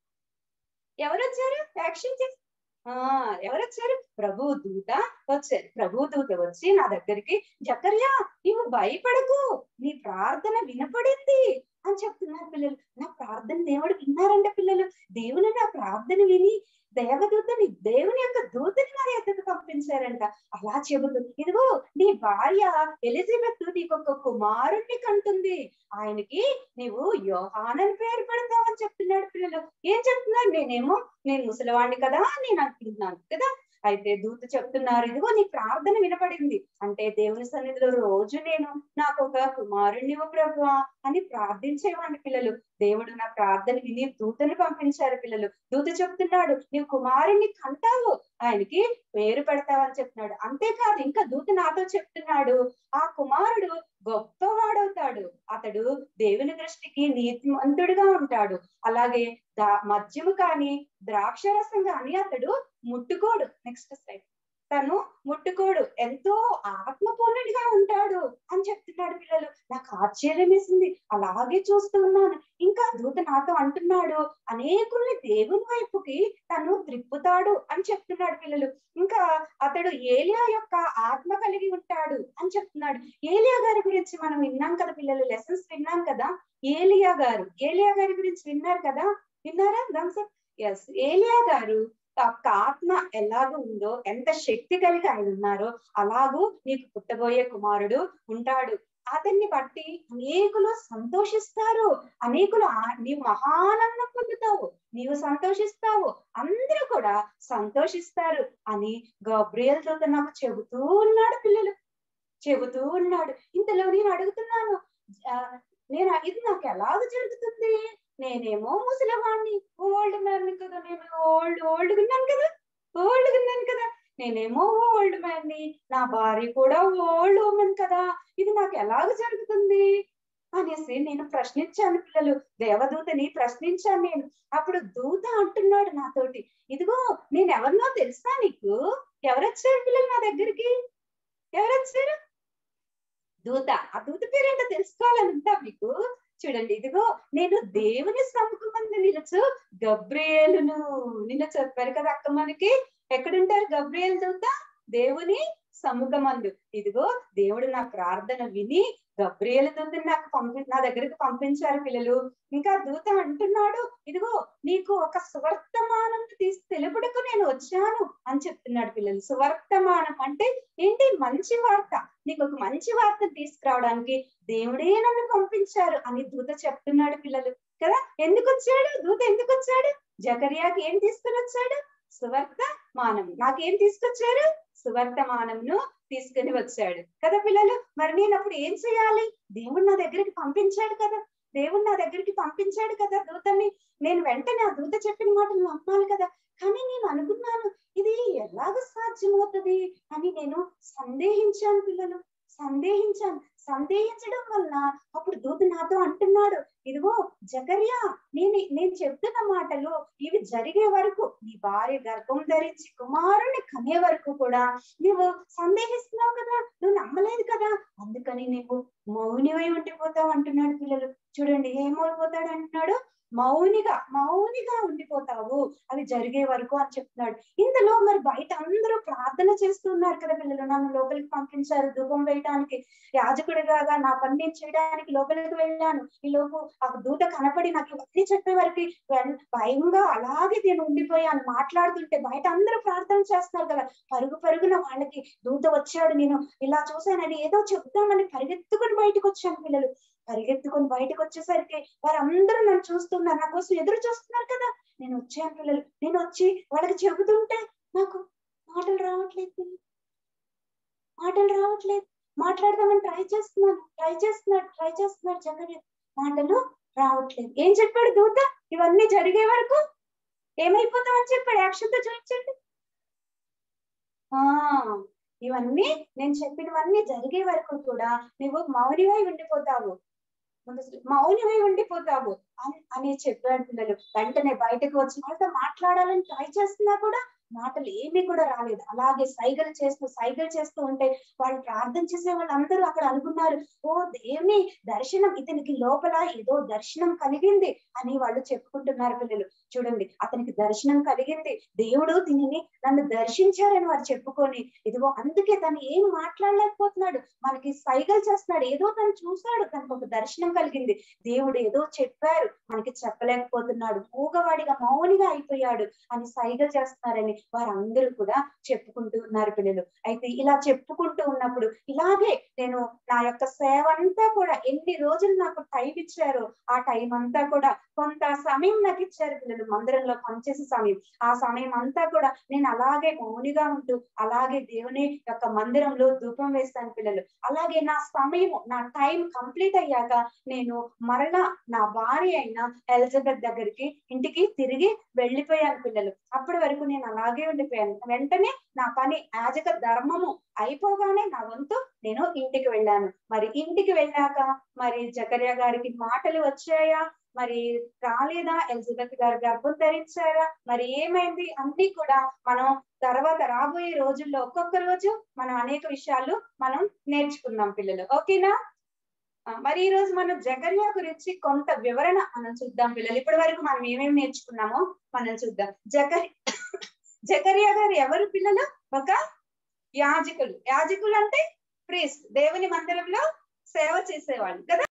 ఎవరు వచ్చారు? యాక్షన్ చేసి ఎవరు వచ్చారు? ప్రభు దూత వచ్చారు. ప్రభు దూత వచ్చి నా దగ్గరికి, జకరియా నీవు భయపడకు, నీ ప్రార్థన వినపడింది అని చెప్తున్నారు పిల్లలు. నా ప్రార్థన దేవుడు విన్నారంట పిల్లలు. దేవుని నా ప్రార్థన విని దేవుని యొక్క దూతని వారి ఎద్దకు పంపించారంట. అలా చెబుతూ, ఇదిగో నీ భార్య ఎలిజబెత్ నీకు ఒక కుమారుణ్ణి కంటుంది, ఆయనకి నీవు యోహానని పేరు పెడతావని చెప్తున్నాడు పిల్లలు. ఏం చెప్తున్నారు? నేను ముసలివాణ్ణి కదా నేను అనుకుంటున్నాను కదా. అయితే దూత చెప్తున్నారు, ఇదిగో నీ ప్రార్థన వినపడింది. అంటే దేవుని సన్నిధిలో రోజు నేను నాకు ఒక కుమారుణ్ణివ్వు ప్రభువా అని ప్రార్థించేవాడిని పిల్లలు. దేవుడు నా ప్రార్థన విని దూతని పంపించారు పిల్లలు. దూత చెప్తున్నాడు, నీవు కుమారుణ్ణి కంటావు, ఆయనకి పేరు పెడతావని చెప్తున్నాడు. అంతేకాదు ఇంకా దూత నాతో చెప్తున్నాడు, ఆ కుమారుడు గొప్పవాడవుతాడు, అతడు దేవుని దృష్టికి నీతిమంతుడిగా ఉంటాడు. అలాగే మద్యము కానీ ద్రాక్షరసం కానీ అతడు ముట్టుకోడు. Next slide. తను ముట్టుకోడు, ఎంతో ఆత్మపూర్ణుడిగా ఉంటాడు అని చెప్తున్నాడు పిల్లలు. నాకు ఆశ్చర్యం వేసింది, అలాగే చూస్తూ ఉన్నాను. ఇంకా దూత నాతో అంటున్నాడు, అనేకుల్ని దేవుని వైపుకి తను త్రిప్పుతాడు అని చెప్తున్నాడు పిల్లలు. ఇంకా అతడు ఏలియా యొక్క ఆత్మ కలిగి ఉంటాడు అని చెప్తున్నాడు. ఏలియా గారి గురించి మనం విన్నాం కదా పిల్లలు, లెసన్స్ విన్నాం కదా. ఏలియా గారి గురించి విన్నారు కదా, విన్నారా? ఎస్, ఏలియా గారు యొక్క ఆత్మ ఎలాగూ ఉందో, ఎంత శక్తి కలిగి ఆయన ఉన్నారో అలాగూ నీకు పుట్టబోయే కుమారుడు ఉంటాడు. అతన్ని బట్టి అనేకులు సంతోషిస్తారు, అనేకులు నీవు మహానందం పొందుతావు, నీవు సంతోషిస్తావు, అందరూ కూడా సంతోషిస్తారు అని గబ్రియల్ దూత నాకు చెబుతూ ఉన్నాడు పిల్లలు, చెబుతూ ఉన్నాడు. ఇంతలో నేను అడుగుతున్నాను, ఇది నాకు ఎలాగ జరుగుతుంది? నేనేమో ముసలివాణ్ణి, ఓల్డ్ మ్యాన్ కదా, నేను ఓల్డ్గా ఉన్నాను కదా, నేనేమో ఓల్డ్ మ్యాన్ని, నా భార్య కూడా ఓల్డ్ ఉమెన్ కదా, ఇది నాకు ఎలాగ జరుగుతుంది అనేసి నేను ప్రశ్నించాను పిల్లలు, దేవదూతని ప్రశ్నించాను నేను. అప్పుడు దూత అంటున్నాడు నాతోటి, ఇదిగో నేను ఎవరినో తెలుసా నీకు? ఎవరొచ్చారు పిల్లలు నా దగ్గరికి? ఎవరొచ్చారు? దూత. ఆ దూత పేరేంటో తెలుసుకోవాలని ఉందా మీకు? చూడండి, ఇదిగో నేను దేవుని సముఖమందు నిలుచు గబ్రియేలును. నిన్న చెప్పారు కదా అక్క, మనకి ఎక్కడుంటారు గబ్రియేలు దూత? దేవుని సముఖమందు. ఇదిగో దేవుడు నా ప్రార్థన విని గబ్రియేలు దూతని నా దగ్గరికి పంపించారు పిల్లలు. ఇంకా దూత అంటున్నాడు, ఇదిగో నీకు ఒక సువర్తమానం తీసి తెలుపుటకు నేను వచ్చాను అని చెప్తున్నాడు పిల్లలు. సువర్తమానం అంటే ఏంటి? మంచి వార్త. నీకు ఒక మంచి వార్త తీసుకురావడానికి దేవుడే నన్ను పంపించారు అని దూత చెప్తున్నాడు పిల్లలు కదా. ఎందుకు వచ్చాడు దూత? ఎందుకు వచ్చాడు? జకర్యాకి ఏం తీసుకుని వచ్చాడు? సువర్తమానం. నాకేం తీసుకొచ్చారు? సువర్తమానంను తీసుకుని వచ్చాడు కదా పిల్లలు. మరి నేను అప్పుడు ఏం చేయాలి? దేవుడు నా దగ్గరికి పంపించాడు కదా దూతని. నేను వెంటనే ఆ దూత చెప్పిన మాటలు నమ్మాలి కదా. కానీ నేను అనుకున్నాను, ఇది ఎలాగ సాధ్యమవుతుంది అని నేను సందేహించాను పిల్లలు, సందేహించడం వలన అప్పుడు దూత నాతో అంటున్నాడు, ఇదిగో జకర్యా, నేను చెప్తున్న మాటలు ఇవి జరిగే వరకు, నీ భార్య గర్భం ధరించి కుమారుని కనే వరకు కూడా నువ్వు సందేహిస్తున్నావు కదా, నువ్వు నమ్మలేదు కదా, అందుకని నీవు మౌనివై ఉండిపోతావు అంటున్నాడు పిల్లలు. చూడండి, ఏమైపోతాడు అంటున్నాడు? మౌనిగా ఉండిపోతావు అవి జరిగే వరకు అని చెప్తున్నాడు. ఇందులో మరి బయట అందరూ ప్రార్థన చేస్తున్నారు కదా పిల్లలు. నన్ను లోపలికి పంపించారు ధూపం వేయడానికి, యాజకుడిగా నా పని నేను చేయడానికి లోపలికి వెళ్ళాను. ఈ లోపు ఆ దూత కనపడి నాకు ఇవన్నీ చెప్పే వరకు భయంగా అలాగే నేను ఉండిపోయాను. మాట్లాడుతుంటే బయట అందరూ ప్రార్థన చేస్తున్నారు కదా, పరుగున వాళ్ళకి దూత వచ్చాడు, నేను ఇలా చూశానని ఏదో చెప్తామని పరిగెత్తుకుని బయటకు వచ్చాను పిల్లలు. పరిగెత్తుకొని బయటకు వచ్చేసరికి వారందరూ నన్ను చూస్తున్నారు, నా కోసం ఎదురు చూస్తున్నారు కదా. నేను వచ్చాను పిల్లలు. నేను వచ్చి వాళ్ళకి చెబుతుంటే నాకు మాటలు రావట్లేదు, మాట్లాడదామని ట్రై చేస్తున్నాడు జకర్యా, మాటలు రావట్లేదు. ఏం చెప్పాడు దూత? ఇవన్నీ జరిగే వరకు ఏమైపోతామని చెప్పాడు. యాక్షన్ తో చూపించండి. ఇవన్నీ నేను చెప్పినవన్నీ జరిగే వరకు కూడా నువ్వు మౌనివై ఉండిపోతావు అని చెప్పాడు పిల్లలు. వెంటనే బయటకు వచ్చి వాళ్ళతో మాట్లాడాలని ట్రై చేస్తున్నా కూడా మాటలు ఏమీ కూడా రాలేదు. అలాగే సైగలు చేస్తూ ఉంటే వాళ్ళు ప్రార్థన చేసే వాళ్ళందరూ అక్కడ అనుకున్నారు, ఓ దేవుని దర్శనం, ఇతనికి లోపల ఏదో దర్శనం కలిగింది అని వాళ్ళు చెప్పుకుంటున్నారు పిల్లలు. చూడండి, అతనికి దర్శనం కలిగింది, దేవుడు నన్ను దర్శించారని వారు చెప్పుకొని, ఇదిగో అందుకే తను ఏం మాట్లాడలేకపోతున్నాడు, మనకి సైగలు చేస్తున్నాడు, ఏదో తను చూశాడు, తనకు ఒక దర్శనం కలిగింది, దేవుడు ఏదో చెప్పారు, మనకి చెప్పలేకపోతున్నాడు, మూగవాడిగా మౌనిగా అయిపోయాడు అని సైగలు చేస్తున్నారని వారందరూ కూడా చెప్పుకుంటూ ఉన్నారు పిల్లలు. అయితే ఇలా చెప్పుకుంటూ ఉన్నప్పుడు ఇలాగే నేను నా యొక్క సేవ అంతా కూడా, ఎన్ని రోజులు నాకు టైం ఇచ్చారో ఆ టైం అంతా కూడా, కొంత సమయం నాకు ఇచ్చారు పిల్లలు మందిరంలో పనిచేసే సమయం, ఆ సమయం అంతా కూడా నేను అలాగే మౌనిగా ఉంటూ అలాగే దేవుని యొక్క మందిరంలో ధూపం వేస్తాను పిల్లలు. అలాగే నా సమయం, నా టైం కంప్లీట్ అయ్యాక నేను మరలా నా భార్య అయిన ఎలిజబెత్ దగ్గరికి ఇంటికి తిరిగి వెళ్ళిపోయాను పిల్లలు. అప్పటి వరకు నేను అలాగే ఉండిపోయాను. వెంటనే నా పని యాజక ధర్మము అయిపోగానే నా వంతు నేను ఇంటికి వెళ్ళాను. మరి ఇంటికి వెళ్ళాక మరి జకర్యా గారికి మాటలు వచ్చాయా, మరి రాలేదా, ఎలిజబెత్ గారు గర్భం ధరించారా, మరి ఏమైంది అన్ని కూడా మనం తర్వాత రాబోయే రోజుల్లో ఒక్కొక్క రోజు మనం అనేక విషయాలు మనం నేర్చుకుందాం పిల్లలు. ఓకేనా? మరి ఈ రోజు మనం జకర్యా గురించి కొంత వివరణ మనం చూద్దాం పిల్లలు. ఇప్పటి వరకు మనం ఏమేమి నేర్చుకున్నామో మనం చూద్దాం. జకర్యా గారు ఎవరు పిల్లలు? ఒక యాజకులు. యాజకులు అంటే ప్రీస్ట్, దేవుని మందిరంలో సేవ చేసేవాళ్ళు కదా.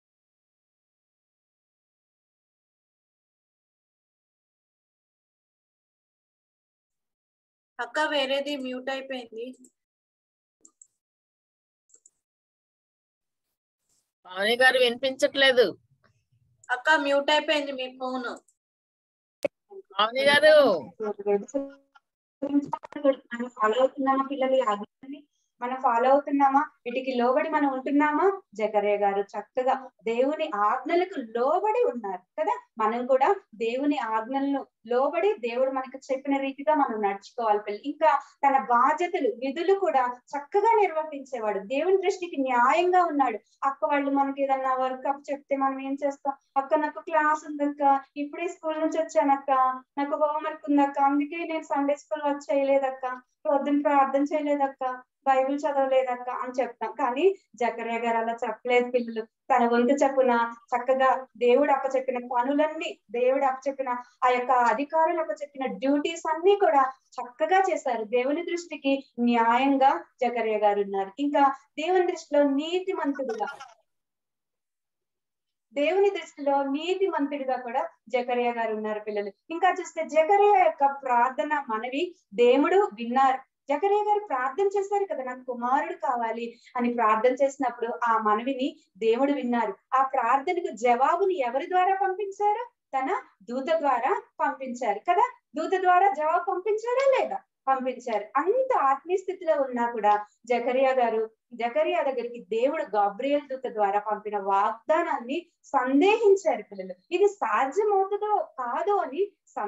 అక్క వేరేది మ్యూట్ అయిపోయింది. పావని గారు వినిపించట్లేదు. అక్క మ్యూట్ అయిపోయింది మీ ఫోన్. పావని గారు మనం ఫాలో అవుతున్నామా పిల్లలు? మనం ఫాలో అవుతున్నామా? వీటికి లోబడి మనం ఉంటున్నామా? జకర్యా గారు చక్కగా దేవుని ఆజ్ఞలకు లోబడి ఉన్నారు కదా. మనం కూడా దేవుని ఆజ్ఞలను లోబడి దేవుడు మనకు చెప్పిన రీతిగా మనం నడుచుకోవాలి పిల్లలు. ఇంకా తన బాధ్యతలు విధులు కూడా చక్కగా నిర్వర్తించేవాడు. దేవుని దృష్టికి న్యాయంగా ఉన్నాడు. అక్క వాళ్ళు మనకి ఏదన్నా వర్క్ అప్ చెప్తే మనం ఏం చేస్తాం? అక్క నాకు క్లాస్ ఉందక్క, ఇప్పుడే స్కూల్ నుంచి వచ్చానక్క, నాకు హోంవర్క్ ఉందక్క, అందుకే నేను సండే స్కూల్ వర్క్ చేయలేదక్క, పొద్దున్న ప్రార్థన చేయలేదక్క, బైబిల్ చదవలేదక్క అని చెప్తాం. కానీ జకర్యా గారు అలా చెప్పలేదు పిల్లలు. తన వంతు చెప్పున చక్కగా దేవుడు అప్పచెప్పిన పనులన్నీ, దేవుడు అప్పచెప్పిన ఆ యొక్క అధికారులు అప్పచెప్పిన డ్యూటీస్ అన్ని కూడా చక్కగా చేశారు. దేవుని దృష్టికి న్యాయంగా జకర్యా గారు ఉన్నారు. ఇంకా దేవుని దృష్టిలో నీతిమంతుడిగా కూడా జకర్యా గారు ఉన్నారు పిల్లలు. ఇంకా చూస్తే జకర్యా యొక్క ప్రార్థన మనవి దేవుడు విన్నారు. జకర్యా గారు ప్రార్థన చేశారు కదా, నాకు కుమారుడు కావాలి అని ప్రార్థన చేసినప్పుడు ఆ మనవిని దేవుడు విన్నారు. ఆ ప్రార్థనకు జవాబుని ఎవరి ద్వారా పంపించారు? తన దూత ద్వారా పంపించారు కదా. దూత ద్వారా జవాబు పంపించారా లేదా? పంపించారు. అంత ఆత్మీయ స్థితిలో ఉన్నా కూడా జకర్యా దగ్గరికి దేవుడు గాబ్రియల్ దూత ద్వారా పంపిన వాగ్దానాన్ని సందేహించారు పిల్లలు. ఇది సాధ్యమవుతుందో కాదో అని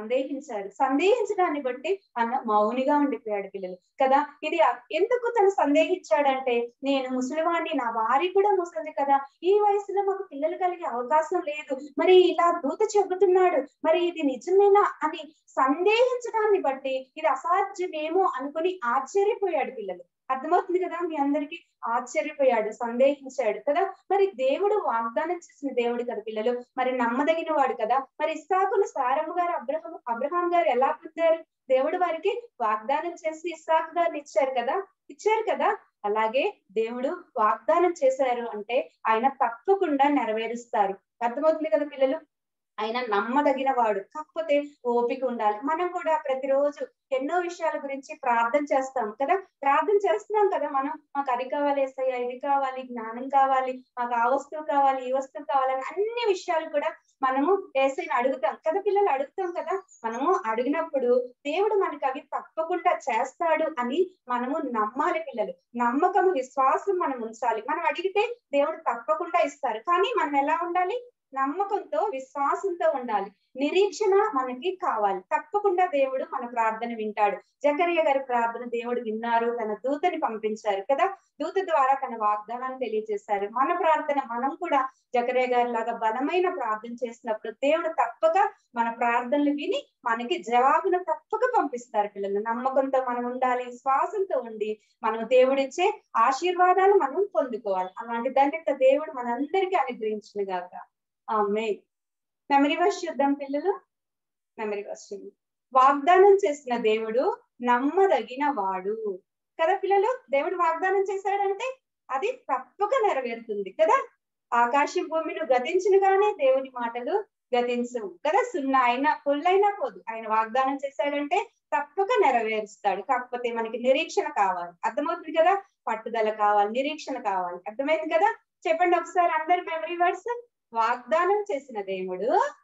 సందేహించడాన్ని బట్టి అన్న మౌనిగా ఉండిపోయాడు పిల్లలు కదా. ఇది ఎందుకు తను సందేహించాడంటే, నేను ముసలివాణ్ణి, నా వారి కూడా ముసలిది కదా, ఈ వయసులో మాకు పిల్లలు కలిగే అవకాశం లేదు, మరి ఇలా దూత చెబుతున్నాడు, మరి ఇది నిజమేనా అని సందేహించడాన్ని బట్టి ఇది అసాధ్యమేమో అనుకుని ఆశ్చర్యపోయాడు పిల్లలు. అర్థమవుతుంది కదా మీ అందరికి? ఆశ్చర్యపోయాడు, సందేహించాడు కదా. మరి దేవుడు వాగ్దానం చేసిన దేవుడు కదా పిల్లలు, మరి నమ్మదగిన వాడు కదా. మరి ఇస్సాకును సారమ్మ గారు అబ్రహాం గారు ఎలా పొందారు? దేవుడు వారికి వాగ్దానం చేసి ఇస్సాకు గారిని ఇచ్చారు కదా. అలాగే దేవుడు వాగ్దానం చేశారు అంటే ఆయన తప్పకుండా నెరవేరుస్తారు. అర్థమవుతుంది కదా పిల్లలు? ఆయన నమ్మదగిన వాడు. కాకపోతే ఓపిక ఉండాలి. మనం కూడా ప్రతిరోజు ఎన్నో విషయాల గురించి ప్రార్థన చేస్తాం కదా. ప్రార్థన చేస్తున్నాం కదా మనం, మాకు అది కావాలి యేసయ్యా, ఇది కావాలి, జ్ఞానం కావాలి, మాకు ఆ వస్తువు కావాలి, ఈ వస్తువు కావాలని అన్ని విషయాలు కూడా మనము యేసయ్యని అడుగుతాం కదా పిల్లలు, అడుగుతాం కదా. మనము అడిగినప్పుడు దేవుడు మనకి అవి తప్పకుండా చేస్తాడు అని మనము నమ్మాలి పిల్లలు. నమ్మకము, విశ్వాసం మనం ఉంచాలి. మనం అడిగితే దేవుడు తప్పకుండా ఇస్తారు. కానీ మనం ఎలా ఉండాలి? నమ్మకంతో, విశ్వాసంతో ఉండాలి. నిరీక్షణ మనకి కావాలి. తప్పకుండా దేవుడు మన ప్రార్థన వింటాడు. జకర్యా గారి ప్రార్థన దేవుడు విన్నారు, తన దూతని పంపించారు కదా. దూత ద్వారా తన వాగ్దానాన్ని తెలియజేశారు. మన ప్రార్థన మనం కూడా జకర్యా గారి లాగా బలమైన ప్రార్థన చేసినప్పుడు దేవుడు తప్పక మన ప్రార్థనలు విని మనకి జవాబును తప్పక పంపిస్తారు పిల్లలు. నమ్మకంతో మనం ఉండాలి, విశ్వాసంతో ఉండి మనం దేవుడిచ్చే ఆశీర్వాదాలు మనం పొందుకోవాలి. అలాంటి ధన్యత దేవుడు మనందరికీ అనుగ్రహించిన గాక. ఆమేన్. మెమరీ వర్స్ చూద్దాం పిల్లలు. మెమరీ వర్స్ వాగ్దానం చేసిన దేవుడు నమ్మదగిన వాడు కదా పిల్లలు. దేవుడు వాగ్దానం చేశాడంటే అది తప్పక నెరవేరుతుంది కదా. ఆకాశం భూమిని గతించిన గానే దేవుని మాటలు గతించవు కదా. సున్నా అయినా పుల్లైనా పోదు. ఆయన వాగ్దానం చేశాడంటే తప్పక నెరవేరుస్తాడు. కాకపోతే మనకి నిరీక్షణ కావాలి. అర్థమవుతుంది కదా. పట్టుదల కావాలి, నిరీక్షణ కావాలి. అర్థమైంది కదా. చెప్పండి ఒకసారి అందరు మెమరీ వర్డ్స్. వాగ్దానం చేసిన దేవుడు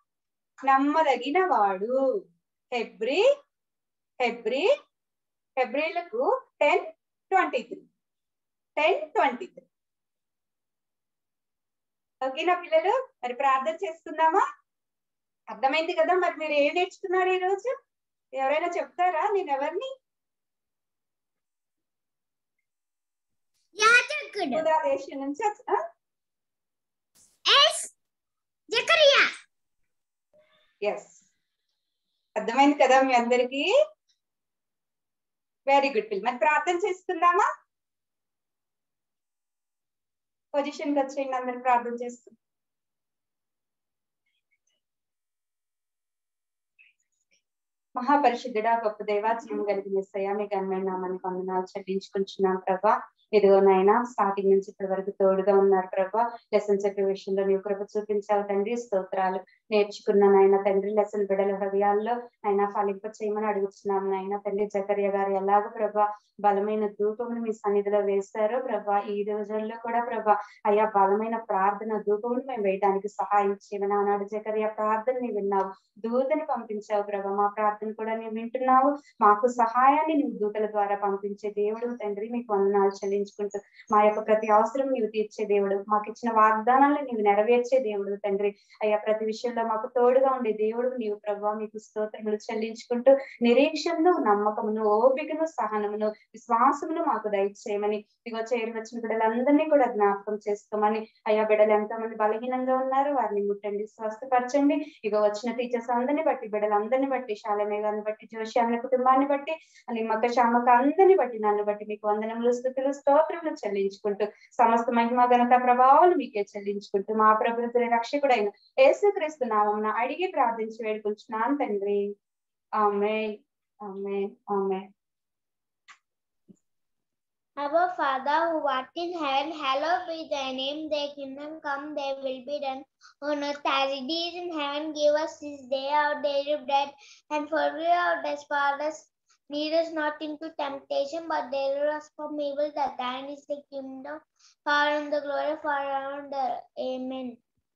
నమ్మదగిన వాడు. హెబ్రీలకు 10:23 ఓకేనా పిల్లలు? మరి ప్రార్థన చేసుకుందామా? అర్థమైంది కదా? మరి మీరు ఏం నేర్చుకున్నారు ఈ రోజు? ఎవరైనా చెప్తారా? నేను ఎవరిని? యాజకుడు. యూదా దేశం నుంచి జకరియా. ఎస్, అర్థమైంది కదా మీ అందరికి? వెరీ గుడ్ పిల్. మరి ప్రార్థన చేసుకుందామా? పొజిషన్కి వచ్చేయండి, అందరు ప్రార్థన చేస్తుంది. మహాపరిశుద్ధుడా, గొప్ప దేవా, జీవం కలిగిన యేసయ్యా, మీ ఘనమైన నామానికి వందనాలు చెల్లించుకుంటున్నాం ప్రభా. ఇదిగో నాయన, స్టార్టింగ్ నుంచి ఇప్పటి వరకు తోడుగా ఉన్నారు ప్రభా. లెసన్ చెప్పే విషయంలో నీవు కృప చూపించావు తండ్రి. స్తోత్రాలు. నేర్చుకున్న నాయన తండ్రి లెసన్ బిడ్డల హృదయాల్లో ఆయన ఫలింప చేయమని అడుగుతున్నాం నాయన తండ్రి. జకరియా గారు ఎలాగ ప్రభా బలమైన ధూపమును మీ సన్నిధిలో వేశారో ప్రభా, ఈ రోజుల్లో కూడా ప్రభా అయ్యా బలమైన ప్రార్థన ధూపమును మేము వేయడానికి సహాయం చేయమని ఆనాడు జకరియా ప్రార్థనని విన్నావు, దూతని పంపించావు ప్రభా. మా ప్రార్థన కూడా నీవు వింటున్నావు. మాకు సహాయాన్ని నీవు దూతల ద్వారా పంపించే దేవుడు తండ్రి. మీకు వందనాలు చెల్లించుకుంటూ మా యొక్క ప్రతి అవసరం నీవు తీర్చే దేవుడు, మాకు ఇచ్చిన వాగ్దానాలను నీవు నెరవేర్చే దేవుడు తండ్రి. అయ్యా ప్రతి విషయంలో మాకు తోడుగా ఉండే దేవుడు నీవు ప్రభా. మీకు స్తోత్రములు చెల్లించుకుంటూ నిరీక్షణను, నమ్మకమును, ఓపికను, సహనమును, విశ్వాసమును మాకు దయచేయమని, ఇగో చేరి వచ్చిన బిడ్డలందరినీ కూడా జ్ఞాపకం చేసుకోమని. అయ్యా బిడ్డలు ఎంతో మంది బలహీనంగా ఉన్నారు, వారిని ముట్టండి, స్వస్థపరచండి. ఇగో వచ్చిన టీచర్స్ అందరినీ బట్టి, బిడ్డలందరినీ బట్టి, శాలమే గారిని బట్టి, జోషి అన్న కుటుంబాన్ని బట్టి, అని మక్క శామక అందరినీ బట్టి, నన్ను బట్టి మీకు వందనములు, స్తుతులు, స్తోత్రములు చెల్లించుకుంటూ సమస్త మహిమ ఘనత ప్రభావాలు మీకే చెల్లించుకుంటూ మా ప్రభుత్వ రక్షకుడైన యేసుక్రీస్తు నామమున అడిగి ప్రార్థించి వేడుకుంటున్నాను తండ్రి. ఆమేన్, ఆమేన్, ఆమేన్. Our Father who art in heaven, hallowed be thy name. Thy kingdom come, thy will be done on earth as it is in heaven. Give us this day our daily bread, and forgive our trespasses. Lead us not into temptation, but deliver us from evil. That thine is the kingdom, power, and the glory forever. Amen.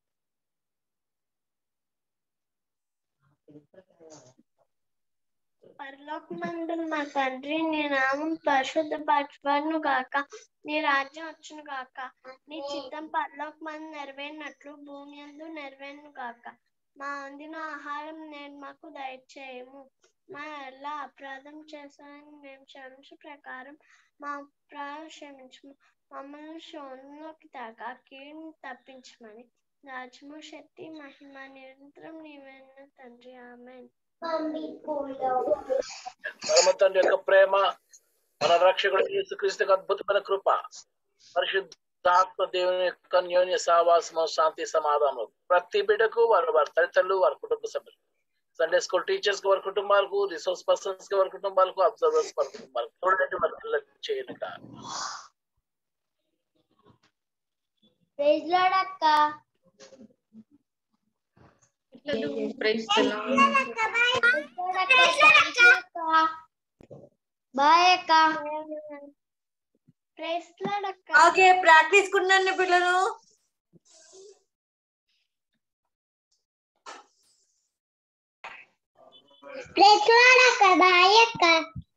పరలోకమందున మా తండ్రి, నీ నామం పరిశుద్ధపరచబడును గాక, నీ రాజ్యం వచ్చును గాక, నీ చిత్తం పరలోకమందు నెరవేరినట్లు భూమి యందు నెరవేరును గాక. మా అందిన ఆహారం నేడు మాకు దయచేయము. మా ఎలా అపరాధం చేశారని మేము క్షమించు ప్రకారం మా అపరాధం క్షమించము. మమ్మల్ని శోధనలోకి తేక కీడును తప్పించమని. రాజ్యము, శక్తి, మహిమ నిరంతరం నీవేను తండ్రి. ఆమేన్. పరమ తండ్రి యొక్క ప్రేమ, మన రక్షకుడు యేసుక్రీస్తు అద్భుతమైన కృప, పరిశుద్ధాత్మ దేవుని యొక్క అన్యోన్య సహవాసము, శాంతి, సమాధానం ప్రతి బిడ్డకు, వారి తల్లిదండ్రులు, వారి కుటుంబ సభ్యులు, సండే స్కూల్ టీచర్స్ కి, వారి కుటుంబాలకు, రిసోర్స్ పర్సన్స్ కి, వారి కుటుంబాలకు, అబ్జర్వర్స్ వారి కుటుంబాలకు చూడండి, వారి పిల్లలకు చేయనుక. ప్రైజ్ లార్డ్ అక్క. బాయ్ అక్క. ప్రైజ్ లార్డ్ అక్క. ఓకే, ప్రాక్టీస్ కున్నాను పిల్లలు. ప్రైజ్ లార్డ్ అక్క. బాయ్ అక్క.